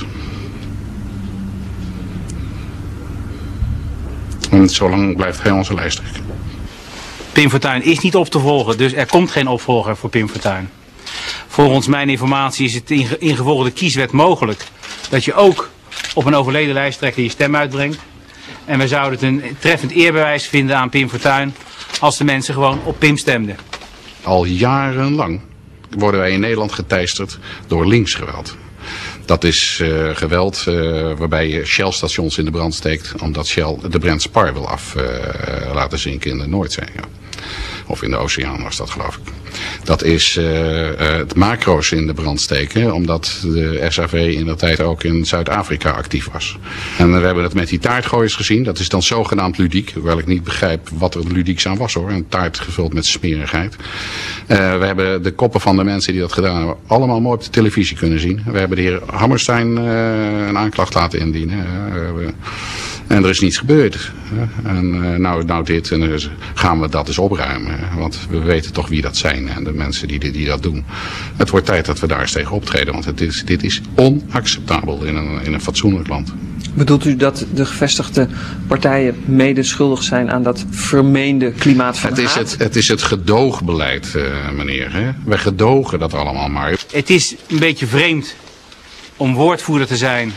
En zolang blijft hij onze lijsttrekker. Pim Fortuyn is niet op te volgen, dus er komt geen opvolger voor Pim Fortuyn. Volgens mijn informatie is het ingevolge de kieswet mogelijk dat je ook op een overleden lijsttrekker je stem uitbrengt. En we zouden het een treffend eerbewijs vinden aan Pim Fortuyn als de mensen gewoon op Pim stemden. Al jarenlang worden wij in Nederland geteisterd door linksgeweld. Dat is uh, geweld uh, waarbij je Shell-stations in de brand steekt omdat Shell de Brent Spar wil af uh, laten zinken in de Noordzee. Ja. Of in de oceaan was dat, geloof ik. Dat is uh, uh, het macro's in de brand steken, omdat de S A V in de tijd ook in Zuid-Afrika actief was. En we hebben het met die taartgooiers gezien. Dat is dan zogenaamd ludiek, hoewel ik niet begrijp wat er ludieks aan was hoor. Een taart gevuld met smerigheid. Uh, we hebben de koppen van de mensen die dat gedaan hebben allemaal mooi op de televisie kunnen zien. We hebben de heer Hammerstein uh, een aanklacht laten indienen. Uh, we, en er is niets gebeurd. En uh, nou, nou dit, en dus gaan we dat eens opruimen. Want we weten toch wie dat zijn en de mensen die, die dat doen. Het wordt tijd dat we daar eens tegen optreden. Want het is, dit is onacceptabel in een, in een fatsoenlijk land. Bedoelt u dat de gevestigde partijen mede schuldig zijn aan dat vermeende klimaat van het is haat? Het, het is het gedoogbeleid, uh, meneer. Hè? Wij gedogen dat allemaal maar. Het is een beetje vreemd om woordvoerder te zijn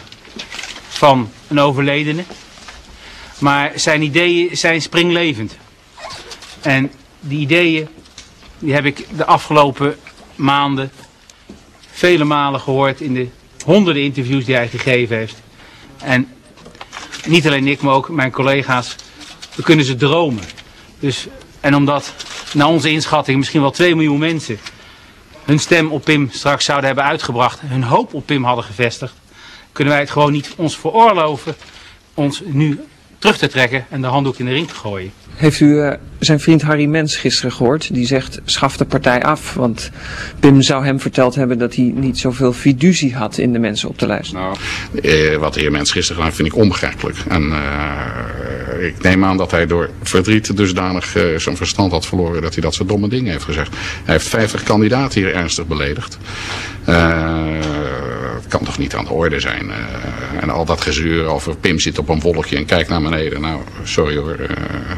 van een overledene. Maar zijn ideeën zijn springlevend. En die ideeën die heb ik de afgelopen maanden vele malen gehoord in de honderden interviews die hij gegeven heeft. En niet alleen ik, maar ook mijn collega's, we kunnen ze dromen. Dus, en omdat naar onze inschatting misschien wel twee miljoen mensen hun stem op Pim straks zouden hebben uitgebracht, hun hoop op Pim hadden gevestigd, kunnen wij het gewoon niet ons veroorloven ons nu terug te trekken en de handdoek in de ring te gooien. Heeft u uh, zijn vriend Harry Mens gisteren gehoord? Die zegt, schaf de partij af. Want Pim zou hem verteld hebben dat hij niet zoveel fiducie had in de mensen op de lijst. Nou, eh, wat de heer Mens gisteren gedaan vind ik onbegrijpelijk. En uh, ik neem aan dat hij door verdriet dusdanig uh, zijn verstand had verloren dat hij dat soort domme dingen heeft gezegd. Hij heeft vijftig kandidaten hier ernstig beledigd. Uh, het kan toch niet aan de orde zijn. Uh, en al dat gezeur over Pim zit op een wolkje en kijkt naar beneden. Nou, sorry hoor. Uh,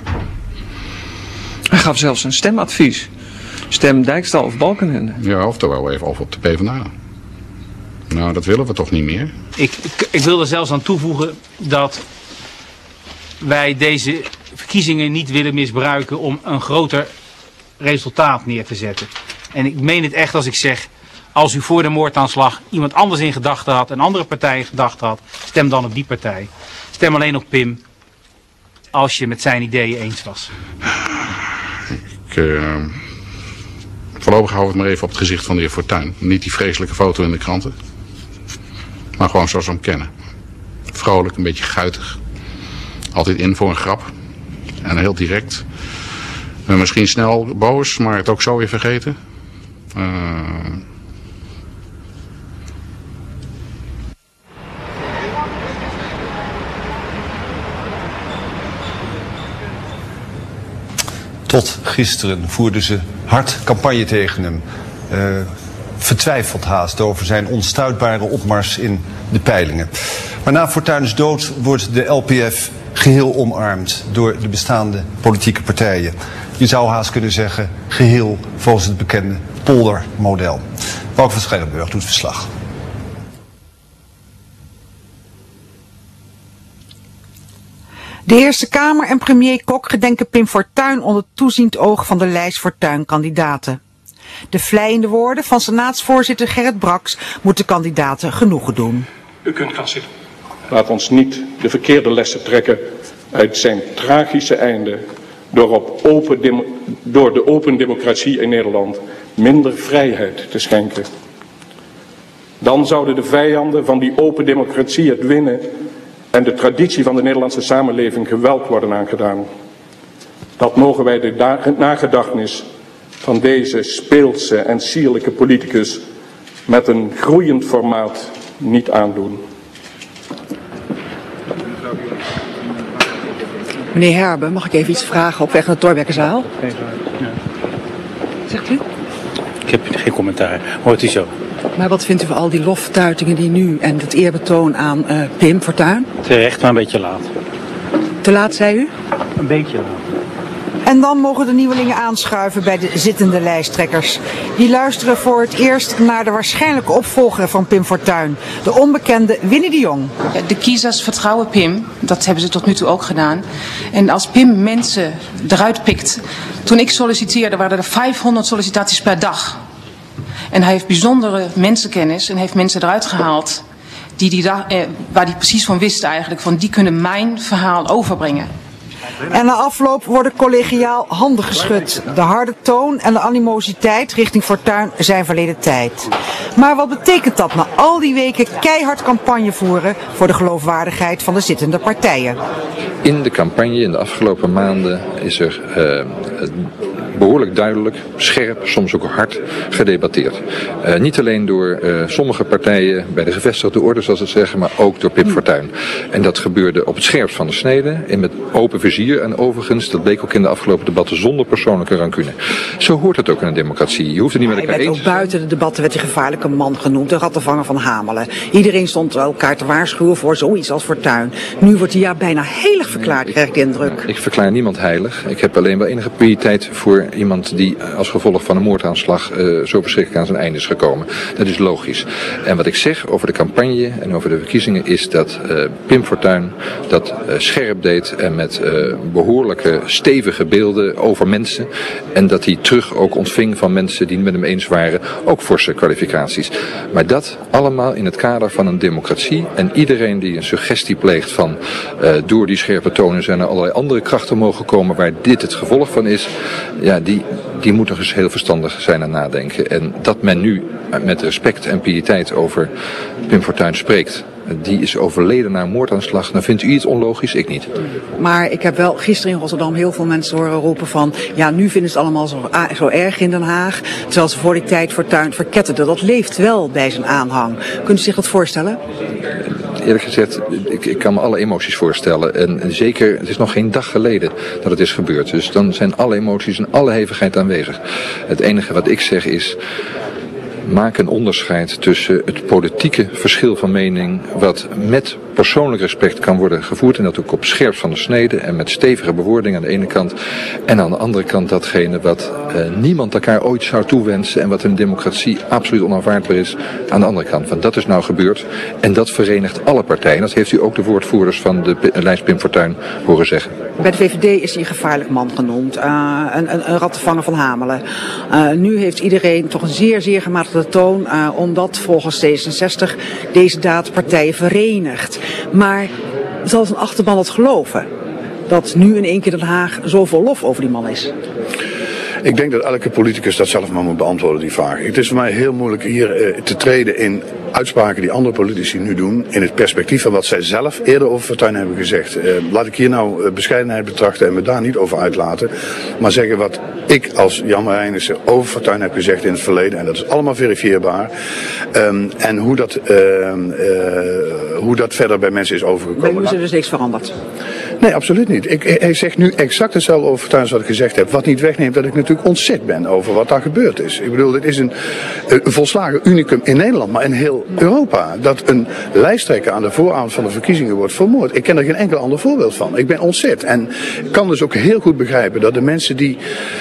Hij gaf zelfs een stemadvies. Stem Dijkstal of Balkenende. Ja, of toch wel even of op de PvdA. Nou, dat willen we toch niet meer? Ik, ik, ik wil er zelfs aan toevoegen dat wij deze verkiezingen niet willen misbruiken om een groter resultaat neer te zetten. En ik meen het echt als ik zeg, als u voor de moordaanslag iemand anders in gedachten had, een andere partij in gedachten had, stem dan op die partij. Stem alleen op Pim als je met zijn ideeën eens was. Ik, uh, voorlopig hou ik het maar even op het gezicht van de heer Fortuyn. Niet die vreselijke foto in de kranten. Maar gewoon zoals we hem kennen. Vrolijk, een beetje guitig. Altijd in voor een grap. En heel direct. Uh, misschien snel boos, maar het ook zo weer vergeten. Uh... Tot gisteren voerden ze hard campagne tegen hem. Uh, vertwijfeld haast over zijn onstuitbare opmars in de peilingen. Maar na Fortuyns dood wordt de L P F geheel omarmd door de bestaande politieke partijen. Je zou haast kunnen zeggen, geheel volgens het bekende poldermodel. Wouter van Scherrenburg doet verslag. De Eerste Kamer en premier Kok gedenken Pim Fortuyn onder toeziend oog van de lijst Fortuyn-kandidaten. De vleiende woorden van senaatsvoorzitter Gerrit Braks moeten kandidaten genoegen doen. U kunt gaan zitten. Laat ons niet de verkeerde lessen trekken uit zijn tragische einde door, op open door de open democratie in Nederland minder vrijheid te schenken. Dan zouden de vijanden van die open democratie het winnen en de traditie van de Nederlandse samenleving geweld worden aangedaan. Dat mogen wij de nagedachtenis van deze speelse en sierlijke politicus met een groeiend formaat niet aandoen. Meneer Herbe, mag ik even iets vragen op weg naar de Thorbeckezaal? Zegt u? Ik heb geen commentaar. Hoort u zo. Maar wat vindt u van al die loftuitingen die nu en het eerbetoon aan uh, Pim Fortuyn? Terecht, maar een beetje laat. Te laat, zei u? Een beetje laat. En dan mogen de nieuwelingen aanschuiven bij de zittende lijsttrekkers. Die luisteren voor het eerst naar de waarschijnlijke opvolger van Pim Fortuyn, de onbekende Winnie de Jong. De kiezers vertrouwen Pim, dat hebben ze tot nu toe ook gedaan. En als Pim mensen eruit pikt, toen ik solliciteerde waren er vijfhonderd sollicitaties per dag. En hij heeft bijzondere mensenkennis en heeft mensen eruit gehaald die die, eh, waar hij precies van wist eigenlijk, van die kunnen mijn verhaal overbrengen. En na afloop worden collegiaal handen geschud. De harde toon en de animositeit richting Fortuyn zijn verleden tijd. Maar wat betekent dat na al die weken keihard campagne voeren voor de geloofwaardigheid van de zittende partijen? In de campagne in de afgelopen maanden is er uh, behoorlijk duidelijk, scherp, soms ook hard gedebatteerd. Uh, niet alleen door uh, sommige partijen bij de gevestigde orde, zoals ze zeggen, maar ook door Pim Fortuyn. En dat gebeurde op het scherpst van de snede en met open vizier. En overigens, dat bleek ook in de afgelopen debatten, zonder persoonlijke rancune. Zo hoort het ook in een democratie. Je hoeft het niet met elkaar eens te zijn. Ook buiten de debatten werd hij gevaarlijke man genoemd, de rattenvanger van Hamelen. Iedereen stond elkaar te waarschuwen voor zoiets als Fortuyn. Nu wordt hij ja bijna heilig verklaard, krijg ik de indruk. Ik verklaar niemand heilig. Ik heb alleen wel enige prioriteit voor iemand die als gevolg van een moordaanslag uh, zo verschrikkelijk aan zijn einde is gekomen. Dat is logisch. En wat ik zeg over de campagne en over de verkiezingen is dat uh, Pim Fortuyn dat uh, scherp deed en met uh, behoorlijke stevige beelden over mensen. En dat hij terug ook ontving van mensen die het met hem eens waren, ook forse kwalificaties. Maar dat allemaal in het kader van een democratie. En iedereen die een suggestie pleegt van uh, door die scherpe tonen zijn er allerlei andere krachten mogen komen waar dit het gevolg van is. Ja, die, die moet nog eens heel verstandig zijn en nadenken. En dat men nu met respect en piëteit over Pim Fortuyn spreekt, die is overleden na een moordaanslag, dan vindt u het onlogisch, ik niet. Maar ik heb wel gisteren in Rotterdam heel veel mensen horen roepen van, ja, nu vinden ze het allemaal zo, zo erg in Den Haag, terwijl ze voor die tijd Fortuyn verketterden. Dat leeft wel bij zijn aanhang. Kunt u zich dat voorstellen? Eerlijk gezegd, ik, ik kan me alle emoties voorstellen. En, en zeker, het is nog geen dag geleden dat het is gebeurd. Dus dan zijn alle emoties en alle hevigheid aanwezig. Het enige wat ik zeg is, maak een onderscheid tussen het politieke verschil van mening, wat met persoonlijk respect kan worden gevoerd en dat ook op scherp van de snede en met stevige bewoordingen aan de ene kant, en aan de andere kant datgene wat uh, niemand elkaar ooit zou toewensen en wat in een democratie absoluut onaanvaardbaar is aan de andere kant. Want dat is nou gebeurd en dat verenigt alle partijen. Dat heeft u ook de woordvoerders van de lijst Pim Fortuyn horen zeggen. Bij de V V D is hij een gevaarlijk man genoemd, uh, een, een, een rattenvanger van Hamelen. Uh, nu heeft iedereen toch een zeer, zeer gematigde toon, uh, omdat volgens D zesenzestig deze daad partijen verenigt. Maar zal zijn achterban het geloven? Dat nu in één keer Den Haag zoveel lof over die man is? Ik denk dat elke politicus dat zelf maar moet beantwoorden, die vraag. Het is voor mij heel moeilijk hier uh, te treden in uitspraken die andere politici nu doen, in het perspectief van wat zij zelf eerder over Fortuyn hebben gezegd. Uh, laat ik hier nou uh, bescheidenheid betrachten en me daar niet over uitlaten, maar zeggen wat ik als Jan Marijnissen over Fortuyn heb gezegd in het verleden, en dat is allemaal verifieerbaar. Um, en hoe dat, uh, uh, hoe dat verder bij mensen is overgekomen. Bij u is er dus niks veranderd? Nee, absoluut niet. Ik, hij zegt nu exact hetzelfde over Fortuyn wat ik gezegd heb. Wat niet wegneemt dat ik natuurlijk ontzet ben over wat daar gebeurd is. Ik bedoel, dit is een, een volslagen unicum in Nederland, maar in heel Europa. Dat een lijsttrekker aan de vooravond van de verkiezingen wordt vermoord. Ik ken er geen enkel ander voorbeeld van. Ik ben ontzet. En kan dus ook heel goed begrijpen dat de mensen die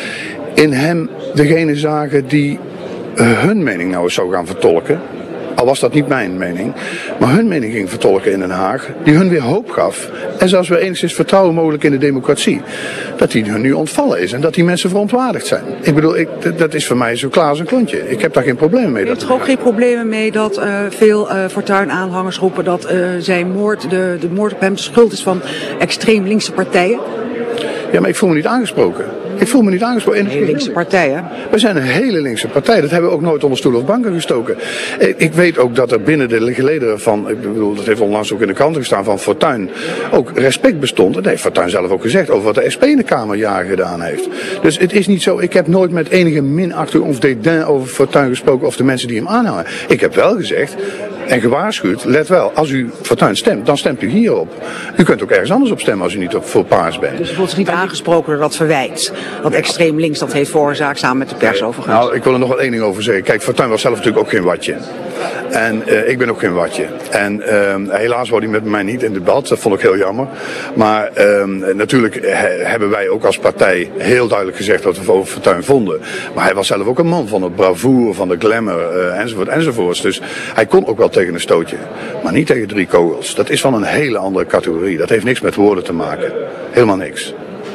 in hem degene zagen die hun mening nou eens zou gaan vertolken, al was dat niet mijn mening, maar hun mening ging vertolken in Den Haag, die hun weer hoop gaf en zelfs weer enigszins vertrouwen mogelijk in de democratie, dat die hun nu ontvallen is en dat die mensen verontwaardigd zijn. Ik bedoel, ik, dat is voor mij zo klaar als een klontje. Ik heb daar geen problemen mee. Je hebt er ook geen problemen mee dat uh, veel uh, Fortuyn-aanhangers roepen dat uh, zijn moord, de, de moord op hem de schuld is van extreem linkse partijen? Ja, maar ik voel me niet aangesproken. Ik voel me niet aangesproken. Een hele linkse partij, hè? We zijn een hele linkse partij. Dat hebben we ook nooit onder stoel of banken gestoken. Ik weet ook dat er binnen de gelederen van, ik bedoel, dat heeft onlangs ook in de krant gestaan, van Fortuyn ook respect bestond. Dat heeft Fortuyn zelf ook gezegd over wat de S P in de Kamer jaren gedaan heeft. Dus het is niet zo, ik heb nooit met enige minachting of dédain over Fortuyn gesproken of de mensen die hem aanhangen. Ik heb wel gezegd, en gewaarschuwd, let wel, als u Fortuyn stemt, dan stemt u hierop. U kunt ook ergens anders op stemmen als u niet op, voor Paars bent. Dus u voelt zich niet aangesproken door dat verwijt, dat extreem links dat heeft veroorzaakt samen met de pers overigens? Nou, ik wil er nog wel één ding over zeggen. Kijk, Fortuyn was zelf natuurlijk ook geen watje. En uh, ik ben ook geen watje. En uh, helaas wou hij met mij niet in debat, dat vond ik heel jammer. Maar uh, natuurlijk he, hebben wij ook als partij heel duidelijk gezegd wat we over Fortuyn vonden. Maar hij was zelf ook een man van het bravoure, van de glamour, uh, enzovoort, enzovoorts. Dus hij kon ook wel tegen een stootje. Maar niet tegen drie kogels. Dat is van een hele andere categorie. Dat heeft niks met woorden te maken. Helemaal niks.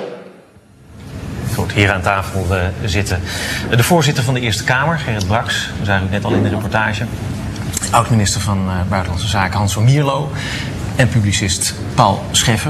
Goed, hier aan tafel uh, zitten de voorzitter van de Eerste Kamer, Gerrit Braks. We zagen u net al in de reportage. Oud-minister van uh, Buitenlandse Zaken Hans van Mierlo. En publicist Paul Scheffer.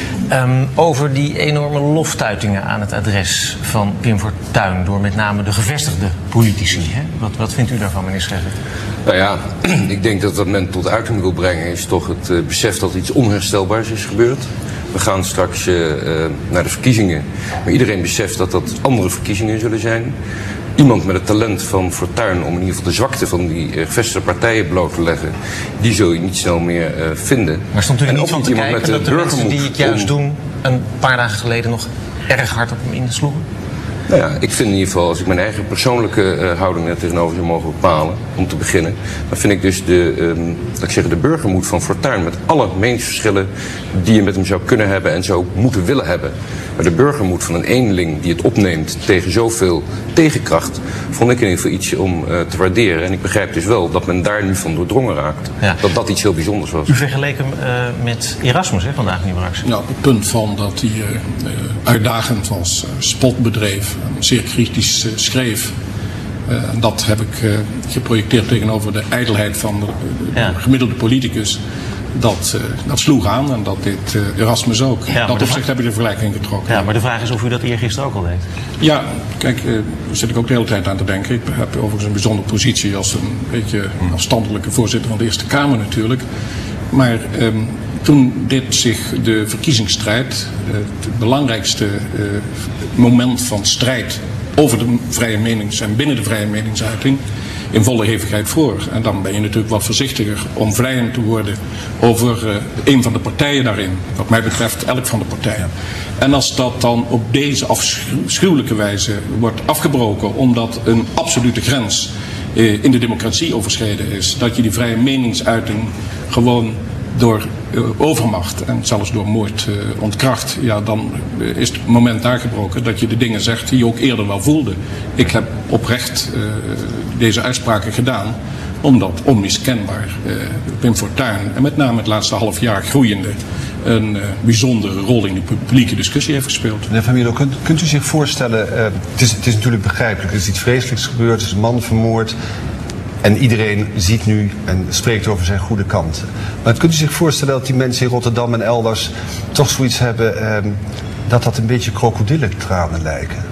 Um, over die enorme loftuitingen aan het adres van Pim Fortuyn door met name de gevestigde politici. Hè? Wat, wat vindt u daarvan, meneer Scheffer? Nou ja, ik denk dat wat men tot uiting wil brengen is toch het uh, besef dat iets onherstelbaars is gebeurd. We gaan straks uh, uh, naar de verkiezingen, maar iedereen beseft dat dat andere verkiezingen zullen zijn. Iemand met het talent van Fortuyn om in ieder geval de zwakte van die uh, gevestigde partijen bloot te leggen, die zul je niet snel meer uh, vinden. Maar stond u er niet van te kijken met de dat de mensen die het juist om... doen een paar dagen geleden nog erg hard op hem insloegen? Nou ja, ik vind in ieder geval, als ik mijn eigen persoonlijke uh, houding er tegenover zou mogen bepalen, om te beginnen, dan vind ik dus de, um, laat ik zeggen, de burgermoed van Fortuyn met alle meningsverschillen die je met hem zou kunnen hebben en zou moeten willen hebben. Maar de burgermoed van een eenling die het opneemt tegen zoveel tegenkracht, vond ik in ieder geval iets om uh, te waarderen. En ik begrijp dus wel dat men daar nu van doordrongen raakt. Ja. Dat dat iets heel bijzonders was. U vergeleek hem uh, met Erasmus, hè, vandaag niet Braks. Nou, het punt van dat hij uh, uitdagend was, uh, spotbedreef, zeer kritisch uh, schreef. Uh, dat heb ik uh, geprojecteerd tegenover de ijdelheid van de, de ja. gemiddelde politicus. Dat, uh, dat sloeg aan en dat deed uh, Erasmus ook. Ja, dat opzicht heb je de vergelijking getrokken. Ja, maar de vraag is of u dat eergisteren ook al deed. Ja, kijk, uh, daar zit ik ook de hele tijd aan te denken. Ik heb overigens een bijzondere positie als een beetje afstandelijke voorzitter van de Eerste Kamer natuurlijk. Maar um, toen deed zich de verkiezingsstrijd, uh, het belangrijkste uh, moment van strijd over de vrije menings- en binnen de vrije meningsuiting in volle hevigheid voor. En dan ben je natuurlijk wat voorzichtiger om vlijend te worden over uh, een van de partijen daarin. Wat mij betreft elk van de partijen. En als dat dan op deze afschuwelijke wijze wordt afgebroken omdat een absolute grens uh, in de democratie overschreden is, dat je die vrije meningsuiting gewoon door uh, overmacht en zelfs door moord uh, ontkracht, ja, dan uh, is het moment daar gebroken dat je de dingen zegt die je ook eerder wel voelde. Ik heb oprecht uh, deze uitspraken gedaan omdat onmiskenbaar uh, Pim Fortuyn en met name het laatste half jaar groeiende een uh, bijzondere rol in de publieke discussie heeft gespeeld. Meneer Van Mierlo, kunt, kunt u zich voorstellen, uh, het, is, het is natuurlijk begrijpelijk, er is iets vreselijks gebeurd, er is een man vermoord. En iedereen ziet nu en spreekt over zijn goede kanten. Maar kunt u zich voorstellen dat die mensen in Rotterdam en elders toch zoiets hebben, eh, dat dat een beetje krokodillentranen lijken?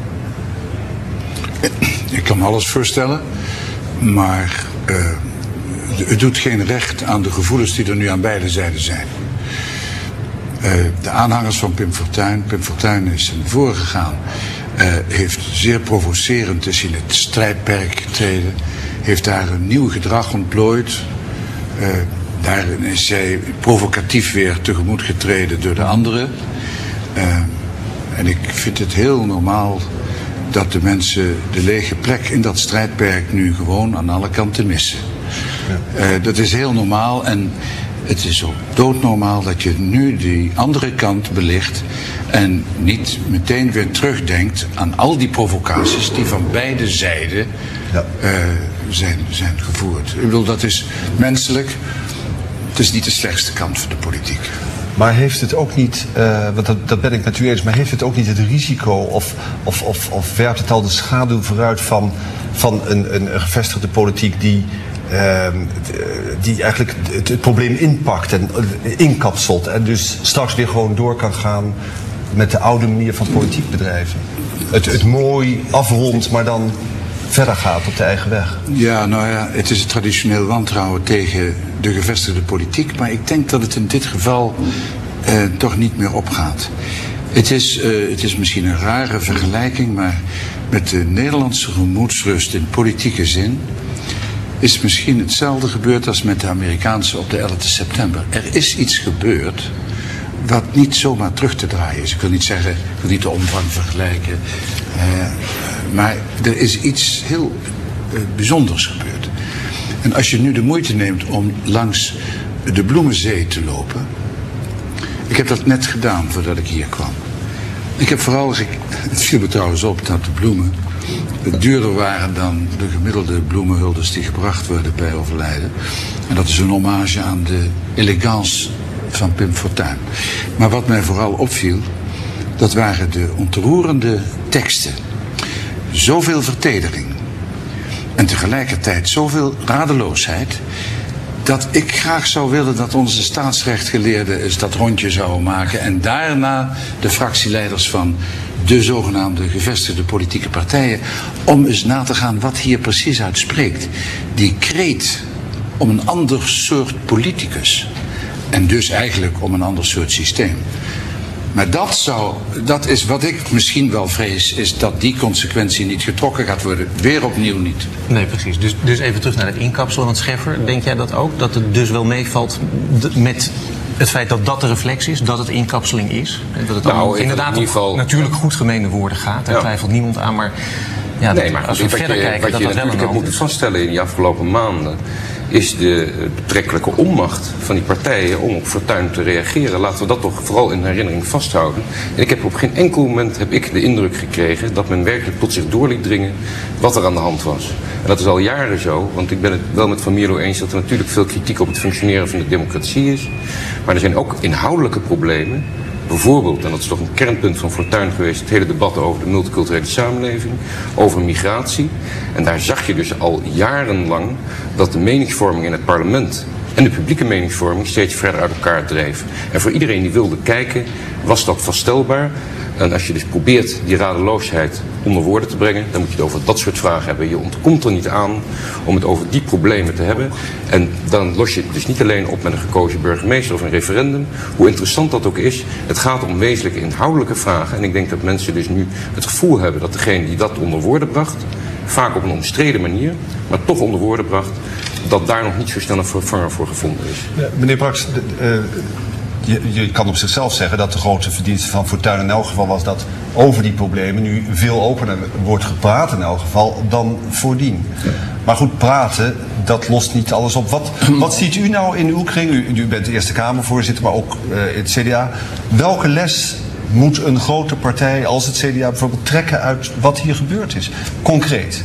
Ik kan me alles voorstellen, maar uh, het doet geen recht aan de gevoelens die er nu aan beide zijden zijn. Uh, de aanhangers van Pim Fortuyn, Pim Fortuyn is in voorgegaan, uh, heeft zeer provocerend is in het strijdperk getreden. Heeft daar een nieuw gedrag ontplooid. Uh, daarin is zij provocatief weer tegemoet getreden door de anderen. Uh, en ik vind het heel normaal dat de mensen de lege plek in dat strijdperk nu gewoon aan alle kanten missen. Uh, dat is heel normaal en het is ook doodnormaal dat je nu die andere kant belicht en niet meteen weer terugdenkt aan al die provocaties die van beide zijden ja. uh, zijn, zijn gevoerd. Ik bedoel, dat is menselijk. Het is niet de slechtste kant van de politiek. Maar heeft het ook niet, uh, want dat, dat ben ik met u eens, maar heeft het ook niet het risico of, of, of, of werpt het al de schaduw vooruit van, van een, een gevestigde politiek die, uh, die eigenlijk het, het probleem inpakt en inkapselt en dus straks weer gewoon door kan gaan met de oude manier van politiek bedrijven? Het, het mooi afrondt, maar dan verder gaat op de eigen weg. Ja, nou ja, het is het traditioneel wantrouwen tegen de gevestigde politiek, maar ik denk dat het in dit geval eh, toch niet meer opgaat. Het is, uh, het is misschien een rare vergelijking, maar met de Nederlandse gemoedsrust in politieke zin is misschien hetzelfde gebeurd als met de Amerikaanse op de elfde september. Er is iets gebeurd wat niet zomaar terug te draaien is. Ik wil niet zeggen, ik wil niet de omvang vergelijken. Uh, maar er is iets heel uh, bijzonders gebeurd. En als je nu de moeite neemt om langs de Bloemenzee te lopen. Ik heb dat net gedaan voordat ik hier kwam. Ik heb vooral, het viel me trouwens op dat de bloemen duurder waren dan de gemiddelde bloemenhuldes die gebracht worden bij overlijden. En dat is een hommage aan de elegance van Pim Fortuyn. Maar wat mij vooral opviel, dat waren de ontroerende teksten. Zoveel vertedering. En tegelijkertijd zoveel radeloosheid, dat ik graag zou willen dat onze staatsrechtgeleerden eens dat rondje zouden maken en daarna de fractieleiders van de zogenaamde gevestigde politieke partijen, om eens na te gaan wat hier precies uit spreekt. Die kreet om een ander soort politicus en dus eigenlijk om een ander soort systeem. Maar dat zou, dat is wat ik misschien wel vrees, is dat die consequentie niet getrokken gaat worden. Weer opnieuw niet. Nee, precies. Dus, dus even terug naar het inkapselen. Want Scheffer, denk jij dat ook? Dat het dus wel meevalt met het feit dat dat de reflex is, dat het inkapseling is? Dat het nou, inderdaad in ieder geval natuurlijk goed gemeende woorden gaat. Daar ja. twijfelt niemand aan. Maar, ja, nee, maar als we verder je, kijken, wat dat je dat wel natuurlijk hebt moeten vaststellen in die afgelopen maanden, is de betrekkelijke onmacht van die partijen om op Fortuyn te reageren. Laten we dat toch vooral in herinnering vasthouden. En ik heb op geen enkel moment heb ik de indruk gekregen dat men werkelijk tot zich door liet dringen wat er aan de hand was. En dat is al jaren zo, want ik ben het wel met Van Mierlo eens dat er natuurlijk veel kritiek op het functioneren van de democratie is. Maar er zijn ook inhoudelijke problemen. Bijvoorbeeld, en dat is toch een kernpunt van Fortuyn geweest, het hele debat over de multiculturele samenleving, over migratie. En daar zag je dus al jarenlang dat de meningsvorming in het parlement en de publieke meningsvorming steeds verder uit elkaar dreef. En voor iedereen die wilde kijken, was dat vaststelbaar. En als je dus probeert die radeloosheid onder woorden te brengen, dan moet je het over dat soort vragen hebben. Je ontkomt er niet aan om het over die problemen te hebben. En dan los je het dus niet alleen op met een gekozen burgemeester of een referendum. Hoe interessant dat ook is, het gaat om wezenlijke inhoudelijke vragen. En ik denk dat mensen dus nu het gevoel hebben dat degene die dat onder woorden bracht, vaak op een omstreden manier, maar toch onder woorden bracht, dat daar nog niet zo snel een vervanger voor gevonden is. Ja, meneer Braks, uh, je, je kan op zichzelf zeggen dat de grote verdienste van Fortuyn in elk geval was dat over die problemen nu veel opener wordt gepraat in elk geval dan voordien. Ja. Maar goed, praten, dat lost niet alles op. Wat, wat ziet u nou in uw kring? U, u bent de Eerste Kamervoorzitter, maar ook uh, in het C D A. Welke les moet een grote partij als het C D A bijvoorbeeld trekken uit wat hier gebeurd is? Concreet.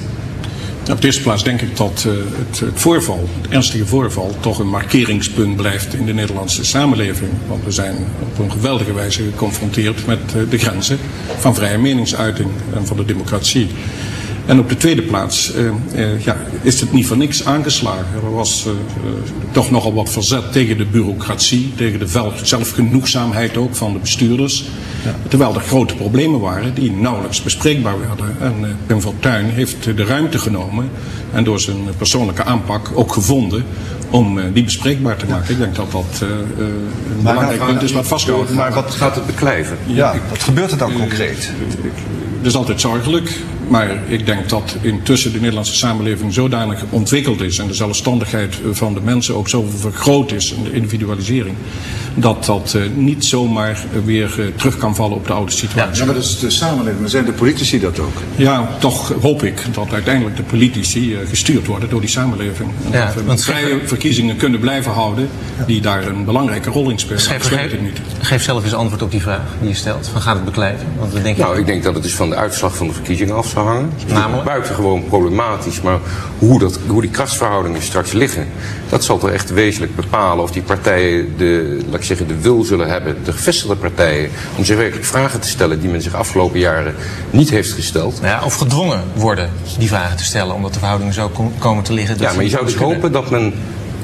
Op de eerste plaats denk ik dat uh, het, het voorval, het ernstige voorval, toch een markeringspunt blijft in de Nederlandse samenleving. Want we zijn op een geweldige wijze geconfronteerd met uh, de grenzen van vrije meningsuiting en van de democratie. En op de tweede plaats uh, uh, ja, is het niet voor niks aangeslagen. Er was uh, uh, toch nogal wat verzet tegen de bureaucratie, tegen de zelfgenoegzaamheid ook van de bestuurders. Ja. Terwijl er grote problemen waren die nauwelijks bespreekbaar werden. En uh, Pim Fortuyn heeft de ruimte genomen en door zijn persoonlijke aanpak ook gevonden om uh, die bespreekbaar te maken. Ik denk dat dat uh, uh, een maar belangrijk punt is wat vastgehouden. Maar wat gaat het beklijven? Ja, wat gebeurt er dan concreet? Dat is altijd zorgelijk, maar ik denk dat intussen de Nederlandse samenleving zodanig ontwikkeld is en de zelfstandigheid van de mensen ook zo vergroot is, en de individualisering, dat dat uh, niet zomaar weer uh, terug kan vallen op de oude situatie. Ja, maar dat is de samenleving, maar zijn de politici dat ook? Ja, toch hoop ik dat uiteindelijk de politici uh, gestuurd worden door die samenleving. En ja, dat we vrije verkiezingen kunnen blijven houden die daar een belangrijke rol in spelen. Geef, geef, geef zelf eens antwoord op die vraag die je stelt. Van gaat het beklijven? Want we denken nou, ik denk dat het dus van de uitslag van de verkiezingen af zou hangen. Namelijk? Buitengewoon problematisch, maar hoe, dat, hoe die krachtsverhoudingen straks liggen, dat zal toch echt wezenlijk bepalen of die partijen de, laat ik zeggen, de wil zullen hebben, de gevestigde partijen, om zich werkelijk vragen te stellen die men zich afgelopen jaren niet heeft gesteld. Ja, of gedwongen worden die vragen te stellen, omdat de verhoudingen zo kom, komen te liggen. Dat ja, maar je zou dus kunnen hopen dat men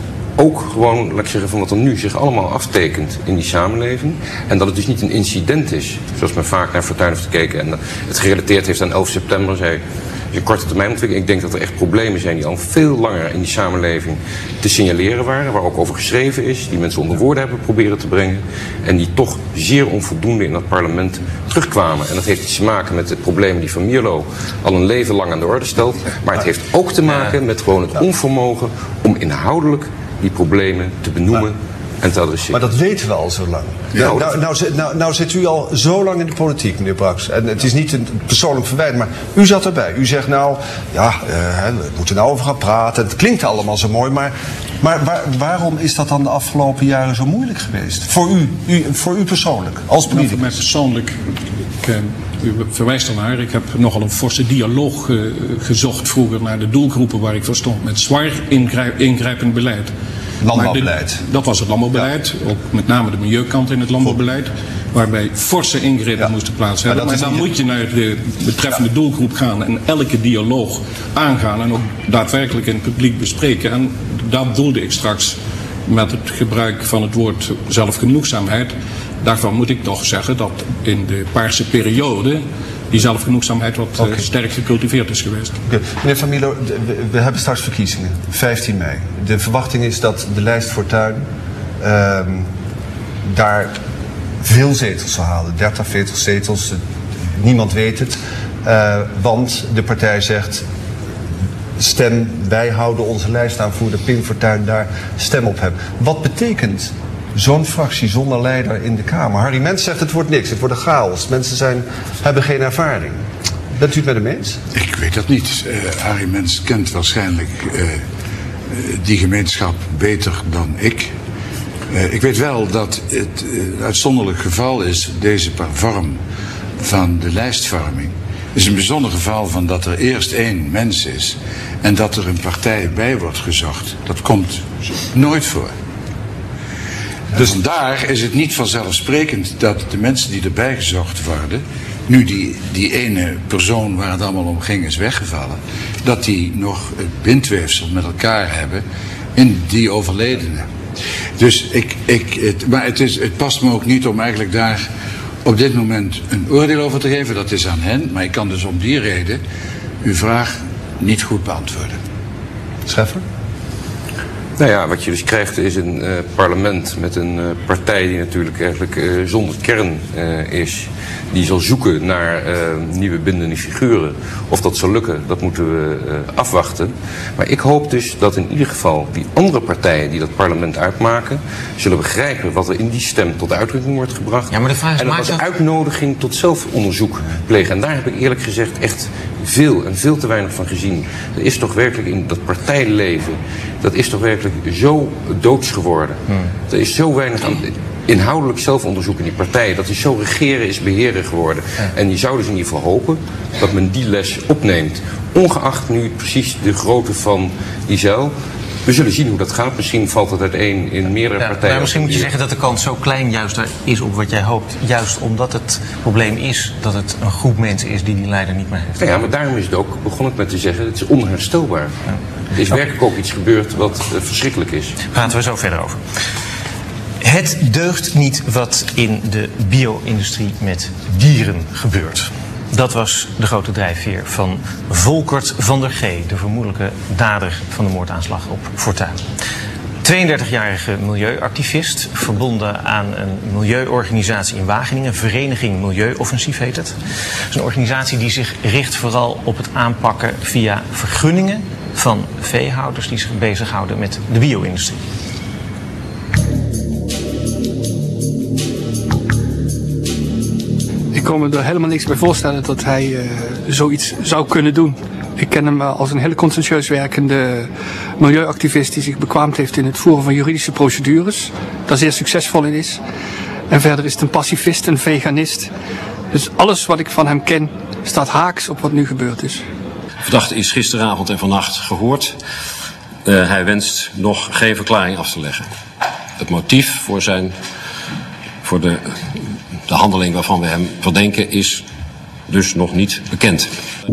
ook gewoon, laat ik zeggen, van wat er nu zich allemaal aftekent in die samenleving. En dat het dus niet een incident is, zoals men vaak naar Fortuyn heeft gekeken en het gerelateerd heeft aan elf september, zei Dus een korte termijn ontwikkeling. Ik denk dat er echt problemen zijn die al veel langer in die samenleving te signaleren waren. Waar ook over geschreven is. Die mensen onder woorden hebben proberen te brengen. En die toch zeer onvoldoende in dat parlement terugkwamen. En dat heeft iets te maken met de problemen die Van Mierlo al een leven lang aan de orde stelt. Maar het heeft ook te maken met gewoon het onvermogen om inhoudelijk die problemen te benoemen en te adresseren. Maar dat weten we al zo lang. Ja, nou, nou, nou, nou, nou zit u al zo lang in de politiek, meneer Braks. En het is niet een persoonlijk verwijt, maar u zat erbij. U zegt nou, ja, uh, we moeten nou over gaan praten. Het klinkt allemaal zo mooi, maar, maar waar, waarom is dat dan de afgelopen jaren zo moeilijk geweest? Voor u, u, voor u persoonlijk, als politicus? Nou, voor mij persoonlijk, ik, uh, u verwijst al naar, ik heb nogal een forse dialoog uh, gezocht vroeger naar de doelgroepen waar ik voor stond met zwaar ingrijp, ingrijpend beleid. Landbouwbeleid. De, dat was het landbouwbeleid, ja. Ook met name de milieukant in het landbouwbeleid, waarbij forse ingrepen ja. moesten plaats hebben. Ja, maar dan moet je naar de betreffende ja. doelgroep gaan en elke dialoog aangaan en ook daadwerkelijk in het publiek bespreken. En dat bedoelde ik straks met het gebruik van het woord zelfgenoegzaamheid. Daarvan moet ik toch zeggen dat in de paarse periode die zelfgenoegzaamheid wat okay. sterk gecultiveerd is geweest. Okay. Meneer Van Mierlo, we, we hebben straks verkiezingen, vijftien mei. De verwachting is dat de lijst Fortuyn uh, daar veel zetels zal halen. dertig, veertig zetels, niemand weet het. Uh, want de partij zegt, stem, wij houden onze lijstaanvoerder Pim Fortuyn daar stem op hebben. Wat betekent zo'n fractie zonder leider in de Kamer? Harry Mens zegt het wordt niks, het wordt een chaos. Mensen zijn, hebben geen ervaring. Bent u het met hem eens? Ik weet dat niet. Uh, Harry Mens kent waarschijnlijk uh, die gemeenschap beter dan ik. Uh, ik weet wel dat het uh, uitzonderlijk geval is, deze vorm van de lijstvorming. Het is een bijzonder geval van dat er eerst één mens is en dat er een partij bij wordt gezocht. Dat komt nooit voor. Dus vandaar is het niet vanzelfsprekend dat de mensen die erbij gezocht worden, nu die, die ene persoon waar het allemaal om ging is weggevallen, dat die nog het bindweefsel met elkaar hebben in die overledene. Dus ik, ik, het, maar het, is, het past me ook niet om eigenlijk daar op dit moment een oordeel over te geven. Dat is aan hen, maar ik kan dus om die reden uw vraag niet goed beantwoorden. Scheffer? Nou ja, wat je dus krijgt is een uh, parlement met een uh, partij die natuurlijk eigenlijk uh, zonder kern uh, is. Die zal zoeken naar uh, nieuwe bindende figuren. Of dat zal lukken, dat moeten we uh, afwachten. Maar ik hoop dus dat in ieder geval die andere partijen die dat parlement uitmaken, zullen begrijpen wat er in die stem tot uitdrukking wordt gebracht. Ja, maar de vraag is, en dat was een uitnodiging tot zelfonderzoek plegen. En daar heb ik eerlijk gezegd echt veel en veel te weinig van gezien. Er is toch werkelijk in dat partijleven, dat is toch werkelijk zo doods geworden. Hmm. Er is zo weinig in, inhoudelijk zelfonderzoek in die partijen. Dat is zo regeren is beheren geworden. Ja. En je zou dus in ieder geval hopen dat men die les opneemt. Ongeacht nu precies de grootte van die zeil. We zullen zien hoe dat gaat. Misschien valt het uiteen in meerdere ja, partijen. Maar misschien moet je zeggen dat de kans zo klein juist is op wat jij hoopt. Juist omdat het probleem is dat het een groep mensen is die die leider niet meer heeft. Ja, maar daarom is het ook, begon ik met te zeggen, het is onherstelbaar. Ja. Er is werkelijk ook iets gebeurd wat uh, verschrikkelijk is. Daar praten we zo verder over. Het deugt niet wat in de bio-industrie met dieren gebeurt. Dat was de grote drijfveer van Volkert van der G, de vermoedelijke dader van de moordaanslag op Fortuyn. tweeëndertigjarige milieuactivist, verbonden aan een milieuorganisatie in Wageningen, Vereniging Milieuoffensief heet het. Het is een organisatie die zich richt vooral op het aanpakken via vergunningen van veehouders die zich bezighouden met de bio-industrie. Ik kan me er helemaal niks bij voorstellen dat hij uh, zoiets zou kunnen doen. Ik ken hem als een hele conscientieus werkende milieuactivist die zich bekwaamd heeft in het voeren van juridische procedures. Daar zeer succesvol in is. En verder is het een pacifist, een veganist. Dus alles wat ik van hem ken staat haaks op wat nu gebeurd is. De verdachte is gisteravond en vannacht gehoord. Uh, hij wenst nog geen verklaring af te leggen. Het motief voor, zijn, voor de, de handeling waarvan we hem verdenken is dus nog niet bekend.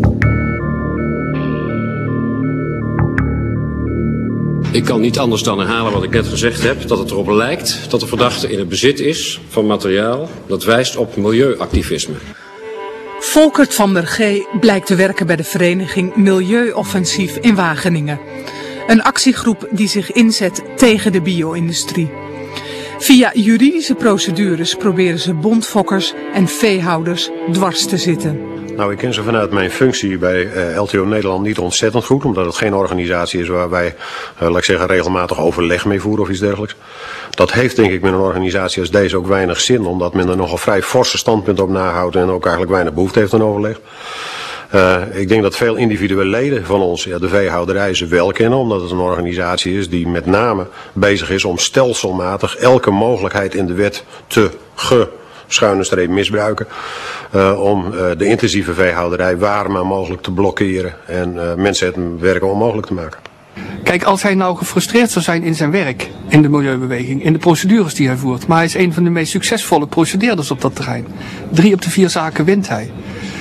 Ik kan niet anders dan herhalen wat ik net gezegd heb, dat het erop lijkt dat de verdachte in het bezit is van materiaal dat wijst op milieuactivisme. Volkert van der G. blijkt te werken bij de vereniging Milieuoffensief in Wageningen. Een actiegroep die zich inzet tegen de bio-industrie. Via juridische procedures proberen ze bondfokkers en veehouders dwars te zitten. Nou, ik ken ze vanuit mijn functie bij uh, L T O Nederland niet ontzettend goed, omdat het geen organisatie is waar wij, uh, laat ik zeggen, regelmatig overleg mee voeren of iets dergelijks. Dat heeft denk ik met een organisatie als deze ook weinig zin, omdat men er nog een vrij forse standpunt op nahoudt en ook eigenlijk weinig behoefte heeft aan overleg. Uh, ik denk dat veel individuele leden van ons, ja, de veehouderij, ze wel kennen, omdat het een organisatie is die met name bezig is om stelselmatig elke mogelijkheid in de wet te ge schuine streep misbruiken, uh, om uh, de intensieve veehouderij waar maar mogelijk te blokkeren en uh, mensen het werken onmogelijk te maken. Kijk, als hij nou gefrustreerd zou zijn in zijn werk, in de milieubeweging, in de procedures die hij voert, maar hij is een van de meest succesvolle procedeerders op dat terrein. Drie op de vier zaken wint hij.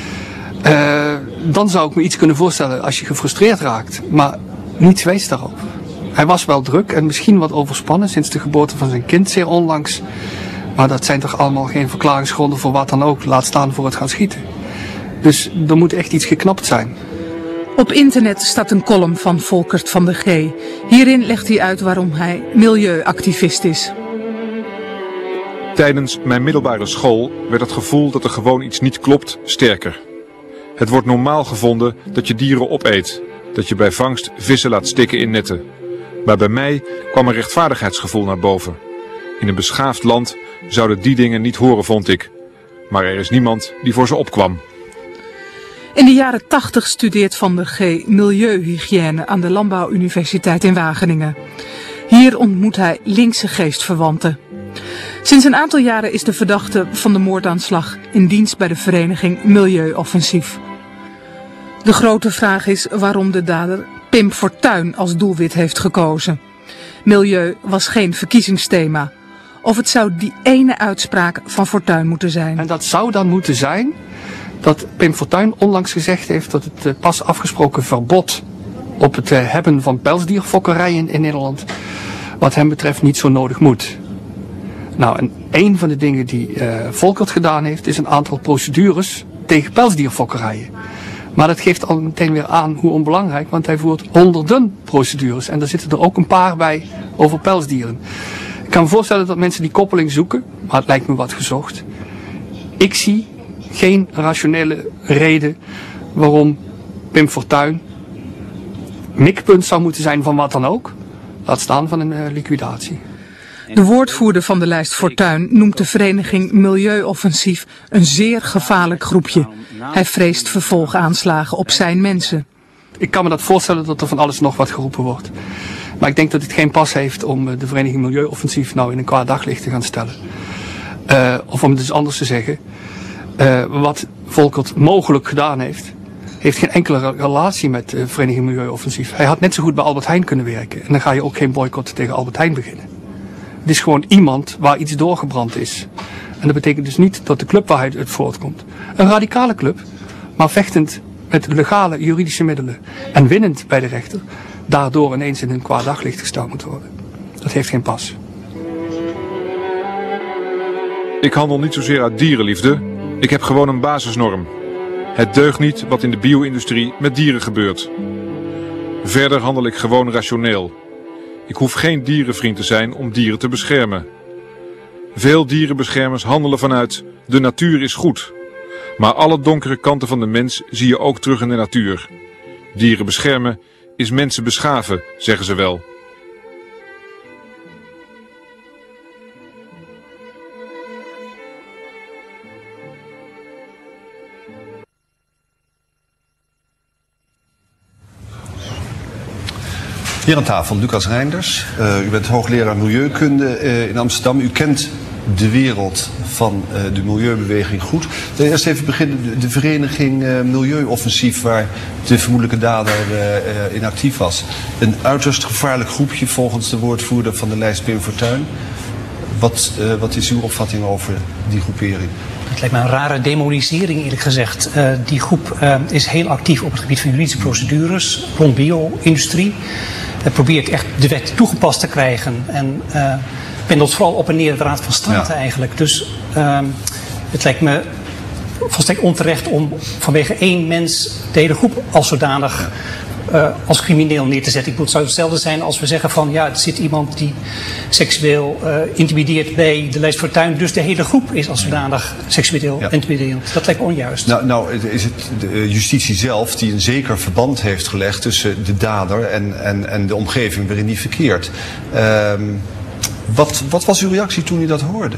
Uh, dan zou ik me iets kunnen voorstellen als je gefrustreerd raakt, maar niets wees daarop. Hij was wel druk en misschien wat overspannen sinds de geboorte van zijn kind zeer onlangs. Maar dat zijn toch allemaal geen verklaringsgronden voor wat dan ook, laat staan voor het gaan schieten. Dus er moet echt iets geknapt zijn. Op internet staat een column van Volkert van der G. Hierin legt hij uit waarom hij milieuactivist is. Tijdens mijn middelbare school werd het gevoel dat er gewoon iets niet klopt sterker. Het wordt normaal gevonden dat je dieren opeet, dat je bij vangst vissen laat stikken in netten. Maar bij mij kwam een rechtvaardigheidsgevoel naar boven. In een beschaafd land zouden die dingen niet horen, vond ik. Maar er is niemand die voor ze opkwam. In de jaren tachtig studeert Van der G. milieuhygiëne aan de Landbouwuniversiteit in Wageningen. Hier ontmoet hij linkse geestverwanten. Sinds een aantal jaren is de verdachte van de moordaanslag in dienst bij de vereniging Milieuoffensief. De grote vraag is waarom de dader Pim Fortuyn als doelwit heeft gekozen. Milieu was geen verkiezingsthema. Of het zou die ene uitspraak van Fortuyn moeten zijn. En dat zou dan moeten zijn dat Pim Fortuyn onlangs gezegd heeft dat het uh, pas afgesproken verbod op het uh, hebben van pelsdierfokkerijen in Nederland wat hem betreft niet zo nodig moet. Nou, en een van de dingen die uh, Volkert gedaan heeft is een aantal procedures tegen pelsdierfokkerijen. Maar dat geeft al meteen weer aan hoe onbelangrijk, want hij voert honderden procedures. En daar zitten er ook een paar bij over pelsdieren. Ik kan me voorstellen dat mensen die koppeling zoeken, maar het lijkt me wat gezocht. Ik zie geen rationele reden waarom Pim Fortuyn mikpunt zou moeten zijn van wat dan ook. Laat staan van een uh, liquidatie. De woordvoerder van de lijst Fortuyn noemt de vereniging Milieuoffensief een zeer gevaarlijk groepje. Hij vreest vervolgaanslagen op zijn mensen. Ik kan me dat voorstellen dat er van alles nog wat geroepen wordt. Maar ik denk dat het geen pas heeft om de vereniging Milieuoffensief nou in een kwaad daglicht te gaan stellen. Uh, of om het dus anders te zeggen. Uh, wat Volkert mogelijk gedaan heeft, heeft geen enkele relatie met de vereniging Milieuoffensief. Hij had net zo goed bij Albert Heijn kunnen werken. En dan ga je ook geen boycott tegen Albert Heijn beginnen. Het is gewoon iemand waar iets doorgebrand is. En dat betekent dus niet dat de club waar hij uit voortkomt een radicale club, maar vechtend met legale juridische middelen en winnend bij de rechter, daardoor ineens in een kwaad daglicht gesteld moet worden. Dat heeft geen pas. Ik handel niet zozeer uit dierenliefde. Ik heb gewoon een basisnorm. Het deugt niet wat in de bio-industrie met dieren gebeurt. Verder handel ik gewoon rationeel. Ik hoef geen dierenvriend te zijn om dieren te beschermen. Veel dierenbeschermers handelen vanuit de natuur is goed. Maar alle donkere kanten van de mens zie je ook terug in de natuur. Dieren beschermen is mensen beschaven, zeggen ze wel. Hier aan tafel Lucas Reinders. Uh, u bent hoogleraar milieukunde uh, in Amsterdam. U kent de wereld van uh, de milieubeweging goed. Eerst even beginnen, de, de vereniging uh, Milieuoffensief, waar de vermoedelijke dader uh, uh, in actief was. Een uiterst gevaarlijk groepje volgens de woordvoerder van de lijst Pim Fortuyn. Wat, uh, wat is uw opvatting over die groepering? Het lijkt me een rare demonisering, eerlijk gezegd. Uh, die groep uh, is heel actief op het gebied van juridische procedures rond bio-industrie. Het probeert echt de wet toegepast te krijgen en uh, pendelt vooral op en neer de Raad van State ja. eigenlijk. Dus uh, het lijkt me volstrekt onterecht om vanwege één mens de hele groep als zodanig uh, als crimineel neer te zetten. Ik bedoel, het zou hetzelfde zijn als we zeggen van ja, er zit iemand die seksueel uh, intimideert bij de lijst Fortuyn, dus de hele groep is als zodanig seksueel ja. intimiderend. Dat lijkt me onjuist. Nou, nou is het de justitie zelf die een zeker verband heeft gelegd tussen de dader en, en, en de omgeving waarin die verkeert. Uh, wat, wat was uw reactie toen u dat hoorde?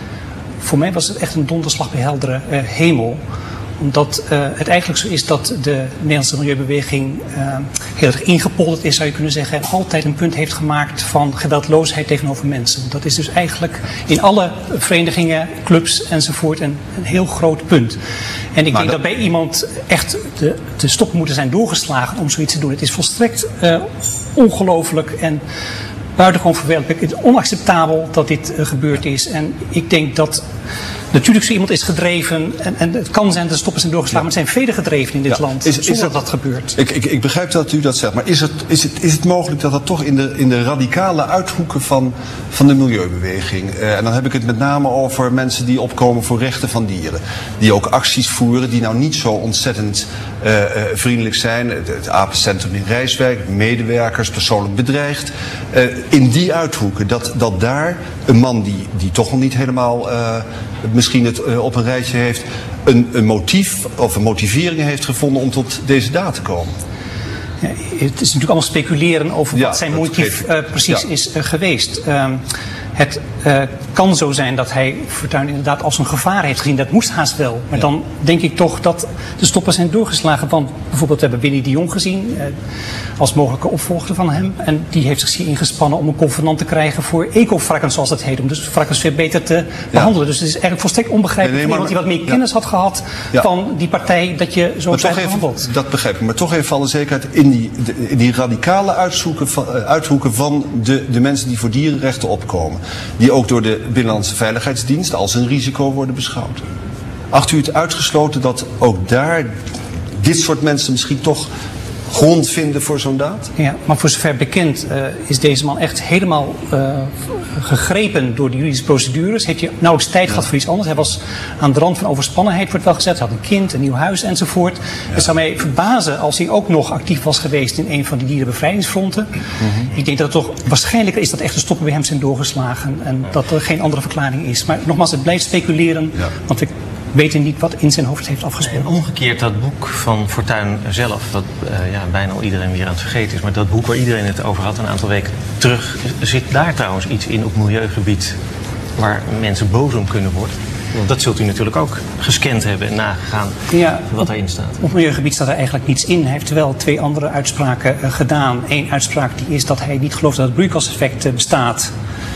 Voor mij was het echt een donderslag bij heldere uh, hemel. Omdat uh, het eigenlijk zo is dat de Nederlandse milieubeweging uh, heel erg ingepolderd is, zou je kunnen zeggen. En altijd een punt heeft gemaakt van geweldloosheid tegenover mensen. Dat is dus eigenlijk in alle verenigingen, clubs enzovoort een, een heel groot punt. En ik maar denk dat... dat bij iemand echt de, de stoppen moeten zijn doorgeslagen om zoiets te doen. Het is volstrekt uh, ongelooflijk en buitengewoon verwerpelijk. Het is onacceptabel dat dit uh, gebeurd is. En ik denk dat natuurlijk zo iemand is gedreven en, en het kan zijn dat de stoppen zijn doorgeslagen, ja. maar er zijn velen gedreven in dit ja. land is, is zonder dat dat gebeurt. Ik, ik, ik begrijp dat u dat zegt, maar is het, is het, is het mogelijk dat dat toch in de, in de radicale uithoeken van, van de milieubeweging, uh, en dan heb ik het met name over mensen die opkomen voor rechten van dieren, die ook acties voeren die nou niet zo ontzettend uh, uh, vriendelijk zijn, het, het apencentrum in Rijswijk, medewerkers persoonlijk bedreigd, uh, in die uithoeken, dat, dat daar een man die, die toch nog niet helemaal uh, misschien het uh, op een rijtje heeft, een, een motief of een motivering heeft gevonden om tot deze daad te komen. Ja, het is natuurlijk allemaal speculeren over ja, wat zijn motief uh, precies ja. is uh, geweest. Um, het uh, kan zo zijn dat hij Fortuyn inderdaad als een gevaar heeft gezien. Dat moest haast wel. Maar ja. dan denk ik toch dat de stoppen zijn doorgeslagen. Want bijvoorbeeld we hebben Winnie de Jong gezien uh, als mogelijke opvolger van hem. En die heeft zich hier ingespannen om een convenant te krijgen voor eco-varkens, zoals dat heet. Om dus varkens weer beter te behandelen. Ja. Dus het is eigenlijk volstrekt onbegrijpelijk nee, nee, voor iemand die wat meer kennis ja. had gehad ja. van die partij, dat je zo bent behandeld. Dat begrijp ik. Maar toch even alle zekerheid in die, de, in die radicale uitzoeken van, uh, uithoeken van de, de mensen die voor dierenrechten opkomen. Die ook door de Binnenlandse Veiligheidsdienst als een risico worden beschouwd. Acht u het uitgesloten dat ook daar dit soort mensen misschien toch grond vinden voor zo'n daad? Ja, maar voor zover bekend uh, is deze man echt helemaal uh, gegrepen door de juridische procedures. Heeft hij nauwelijks tijd ja. gehad voor iets anders. Hij was aan de rand van overspannenheid, wordt wel gezegd. Hij had een kind, een nieuw huis enzovoort. Ja. Het zou mij verbazen als hij ook nog actief was geweest in een van die dierenbevrijdingsfronten. Mm-hmm. Ik denk dat het toch waarschijnlijker is dat echt de stoppen bij hem zijn doorgeslagen. En dat er geen andere verklaring is. Maar nogmaals, het blijft speculeren. Ja. Want we weten niet wat in zijn hoofd heeft afgespeeld. En omgekeerd dat boek van Fortuyn zelf, dat uh, ja, bijna al iedereen weer aan het vergeten is, maar dat boek waar iedereen het over had een aantal weken terug, zit daar trouwens iets in op milieugebied waar mensen boos om kunnen worden? Want dat zult u natuurlijk ook gescand hebben en nagegaan ja, wat daarin staat. Op milieugebied staat er eigenlijk niets in. Hij heeft wel twee andere uitspraken uh, gedaan. Eén uitspraak die is dat hij niet gelooft dat het broeikaseffect uh, bestaat.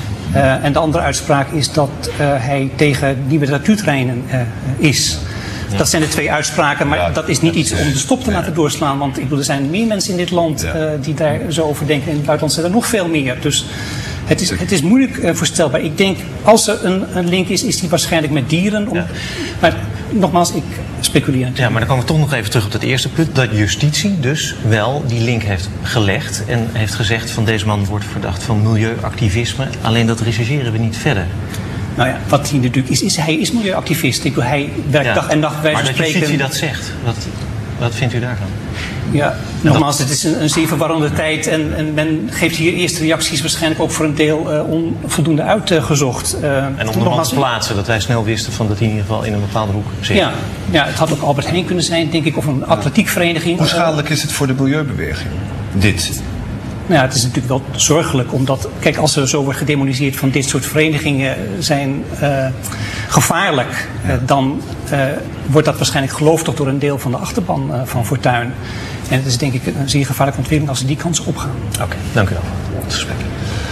Uh, en de andere uitspraak is dat uh, hij tegen nieuwe natuurterreinen uh, is. Ja. Dat zijn de twee uitspraken, maar ja, dat is niet iets om de stop te ja. laten doorslaan. Want ik bedoel, er zijn meer mensen in dit land ja. uh, die daar zo over denken. In het buitenland zijn er nog veel meer. Dus het is, het is moeilijk uh, voorstelbaar. Ik denk, als er een, een link is, is die waarschijnlijk met dieren. Om, ja. Maar nogmaals, ik speculeer natuurlijk. Ja, maar dan komen we toch nog even terug op het eerste punt. Dat justitie dus wel die link heeft gelegd. En heeft gezegd van deze man wordt verdacht van milieuactivisme. Alleen dat rechercheren we niet verder. Nou ja, wat hij natuurlijk is, is hij is milieuactivist. Ik bedoel, hij werkt ja, dag en nacht bij maar spreken. Maar dat justitie dat zegt, wat, wat vindt u daarvan? Ja, nogmaals, het is een, een zeer verwarrende tijd en, en men geeft hier eerste reacties waarschijnlijk ook voor een deel uh, onvoldoende uitgezocht. Uh, en om nogmaals te plaatsen, dat wij snel wisten van dat hij in ieder geval in een bepaalde hoek zit. Ja, ja, het had ook Albert Heijn kunnen zijn, denk ik, of een atletiekvereniging. Hoe schadelijk is het voor de milieubeweging, dit? Nou ja, het is natuurlijk wel zorgelijk, omdat, kijk, als er zo wordt gedemoniseerd van dit soort verenigingen zijn uh, gevaarlijk, uh, dan uh, wordt dat waarschijnlijk geloofd toch door een deel van de achterban uh, van Fortuyn. En het is denk ik een zeer gevaarlijke ontwikkeling als ze die kans opgaan. Oké, okay, dank u wel voor het gesprek.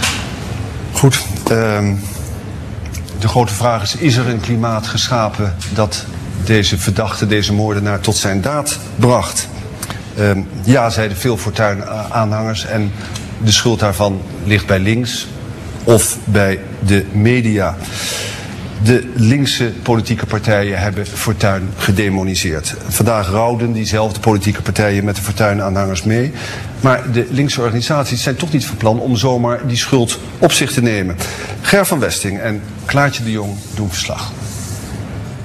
Goed, uh, de grote vraag is, is er een klimaat geschapen dat deze verdachte, deze moordenaar tot zijn daad bracht? Uh, ja, zeiden veel Fortuyn-aanhangers en de schuld daarvan ligt bij links of bij de media. De linkse politieke partijen hebben Fortuyn gedemoniseerd. Vandaag rouwden diezelfde politieke partijen met de Fortuyn-aanhangers mee. Maar de linkse organisaties zijn toch niet van plan om zomaar die schuld op zich te nemen. Ger van Westing en Klaartje de Jong doen verslag.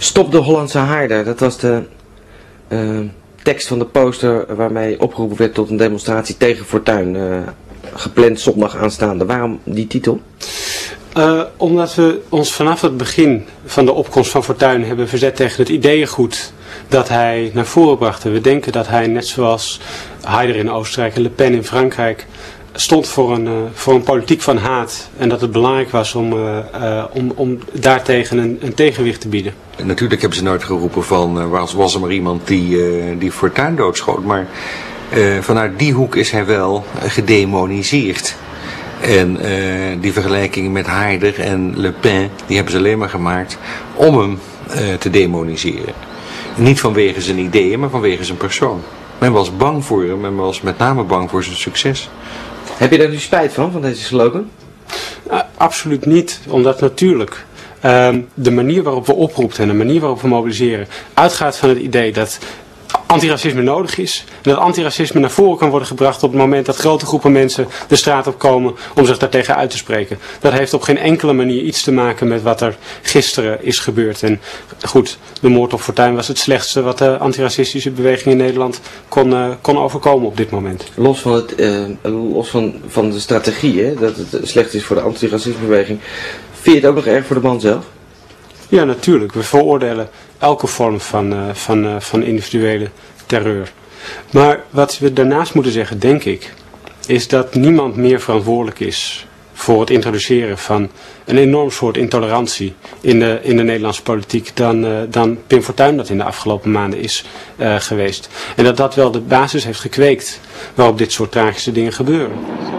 Stop de Hollandse haarder, dat was de uh, tekst van de poster waarmee opgeroepen werd tot een demonstratie tegen Fortuyn. Uh, gepland zondag aanstaande. Waarom die titel? Uh, omdat we ons vanaf het begin van de opkomst van Fortuyn hebben verzet tegen het ideeëngoed dat hij naar voren bracht. We denken dat hij, net zoals Haider in Oostenrijk en Le Pen in Frankrijk, stond voor een, uh, voor een politiek van haat. En dat het belangrijk was om, uh, uh, om, om daartegen een, een tegenwicht te bieden. Natuurlijk hebben ze nooit geroepen van uh, was, was er maar iemand die, uh, die Fortuyn doodschoot. Maar uh, vanuit die hoek is hij wel gedemoniseerd. En uh, die vergelijkingen met Haider en Le Pen, die hebben ze alleen maar gemaakt om hem uh, te demoniseren. Niet vanwege zijn ideeën, maar vanwege zijn persoon. Men was bang voor hem en was met name bang voor zijn succes. Heb je daar nu spijt van, van deze slogan? Uh, absoluut niet, omdat natuurlijk uh, de manier waarop we oproepen en de manier waarop we mobiliseren uitgaat van het idee dat antiracisme nodig is. En dat antiracisme naar voren kan worden gebracht op het moment dat grote groepen mensen de straat op komen om zich daartegen uit te spreken. Dat heeft op geen enkele manier iets te maken met wat er gisteren is gebeurd. En goed, de moord op Fortuyn was het slechtste wat de antiracistische beweging in Nederland kon, uh, kon overkomen op dit moment. Los van, het, uh, los van, van de strategie, hè, dat het slecht is voor de antiracismebeweging, vind je het ook nog erg voor de man zelf? Ja, natuurlijk. We veroordelen elke vorm van, uh, van, uh, van individuele terreur. Maar wat we daarnaast moeten zeggen, denk ik, is dat niemand meer verantwoordelijk is voor het introduceren van een enorm soort intolerantie in de, in de Nederlandse politiek dan, uh, dan Pim Fortuyn dat in de afgelopen maanden is uh, geweest. En dat dat wel de basis heeft gekweekt waarop dit soort tragische dingen gebeuren.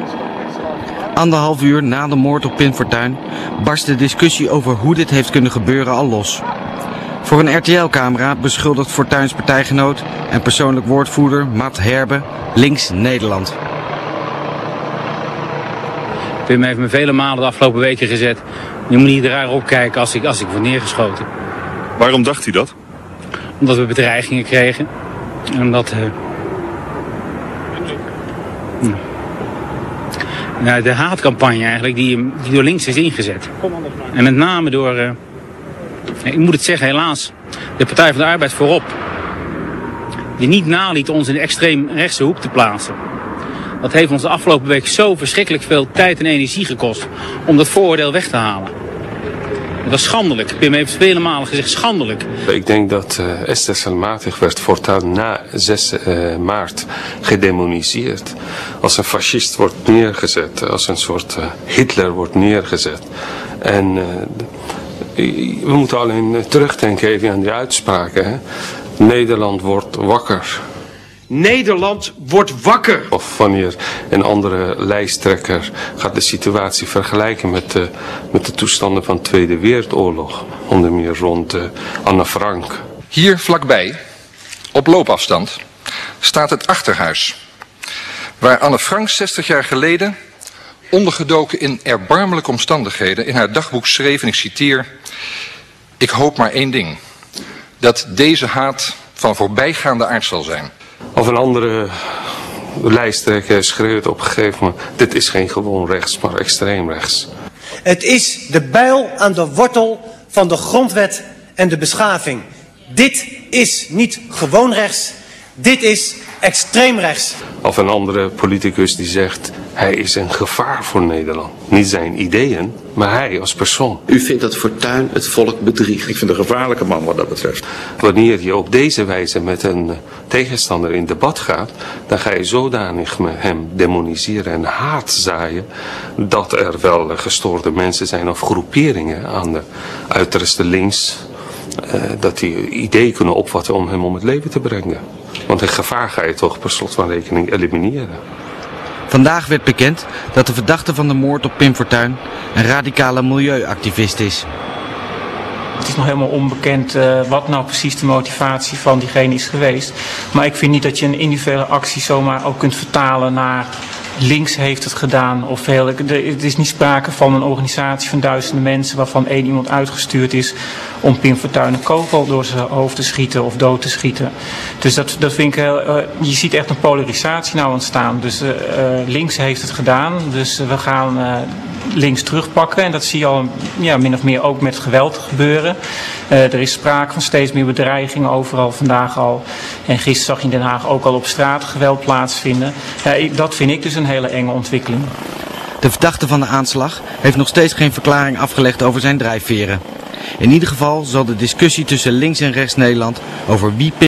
Anderhalf uur na de moord op Pim Fortuyn barst de discussie over hoe dit heeft kunnen gebeuren al los. Voor een R T L-camera beschuldigt Fortuyns partijgenoot en persoonlijk woordvoerder Matt Herbe Links Nederland. Pim heeft me vele malen de afgelopen weken gezet. Je moet niet raar opkijken als ik, als ik word neergeschoten. Waarom dacht hij dat? Omdat we bedreigingen kregen. En omdat... Uh, uh, nou, de haatcampagne eigenlijk die, die door links is ingezet. En met name door... Uh, ik moet het zeggen helaas. De Partij van de Arbeid voorop. Die niet naliet ons in de extreem rechtse hoek te plaatsen. Dat heeft ons de afgelopen week zo verschrikkelijk veel tijd en energie gekost om dat vooroordeel weg te halen. Dat was schandelijk. Pim heeft vele malen gezegd schandelijk. Ik denk dat uh, Esther Selmatig werd voortaan na zes maart gedemoniseerd. Als een fascist wordt neergezet, als een soort uh, Hitler wordt neergezet. En uh, we moeten alleen terugdenken even aan die uitspraken. Hè? Nederland wordt wakker. Nederland wordt wakker. Of wanneer een andere lijsttrekker gaat de situatie vergelijken met de, met de toestanden van de Tweede Wereldoorlog. Onder meer rond uh, Anne Frank. Hier vlakbij, op loopafstand, staat het Achterhuis. Waar Anne Frank zestig jaar geleden, ondergedoken in erbarmelijke omstandigheden, in haar dagboek schreef, en ik citeer: ik hoop maar één ding. Dat deze haat van voorbijgaande aard zal zijn. Of een andere lijsttrekker schreeuwt op een gegeven moment: dit is geen gewoon rechts, maar extreem rechts. Het is de bijl aan de wortel van de grondwet en de beschaving. Dit is niet gewoon rechts, dit is extreem rechts. Of een andere politicus die zegt: hij is een gevaar voor Nederland. Niet zijn ideeën, maar hij als persoon. U vindt dat Fortuyn het volk bedriegt? Ik vind een gevaarlijke man wat dat betreft. Wanneer je op deze wijze met een tegenstander in debat gaat, dan ga je zodanig met hem demoniseren en haat zaaien, dat er wel gestoorde mensen zijn of groeperingen aan de uiterste links, uh, dat die ideeën kunnen opvatten om hem om het leven te brengen. Want een gevaar ga je toch per slot van rekening elimineren. Vandaag werd bekend dat de verdachte van de moord op Pim Fortuyn een radicale milieuactivist is. Het is nog helemaal onbekend uh, wat nou precies de motivatie van diegene is geweest. Maar ik vind niet dat je een individuele actie zomaar ook kunt vertalen naar links heeft het gedaan. Of heel, het is niet sprake van een organisatie van duizenden mensen waarvan één iemand uitgestuurd is om Pim Fortuyn een kogel door zijn hoofd te schieten of dood te schieten. Dus dat, dat vind ik heel, uh, je ziet echt een polarisatie nou ontstaan. Dus uh, uh, links heeft het gedaan. Dus uh, we gaan uh, links terugpakken. En dat zie je al ja, min of meer ook met geweld gebeuren. Uh, er is sprake van steeds meer bedreigingen overal vandaag al. En gisteren zag je in Den Haag ook al op straat geweld plaatsvinden. Ja, ik, dat vind ik dus een hele enge ontwikkeling. De verdachte van de aanslag heeft nog steeds geen verklaring afgelegd over zijn drijfveren. In ieder geval zal de discussie tussen links en rechts Nederland over wie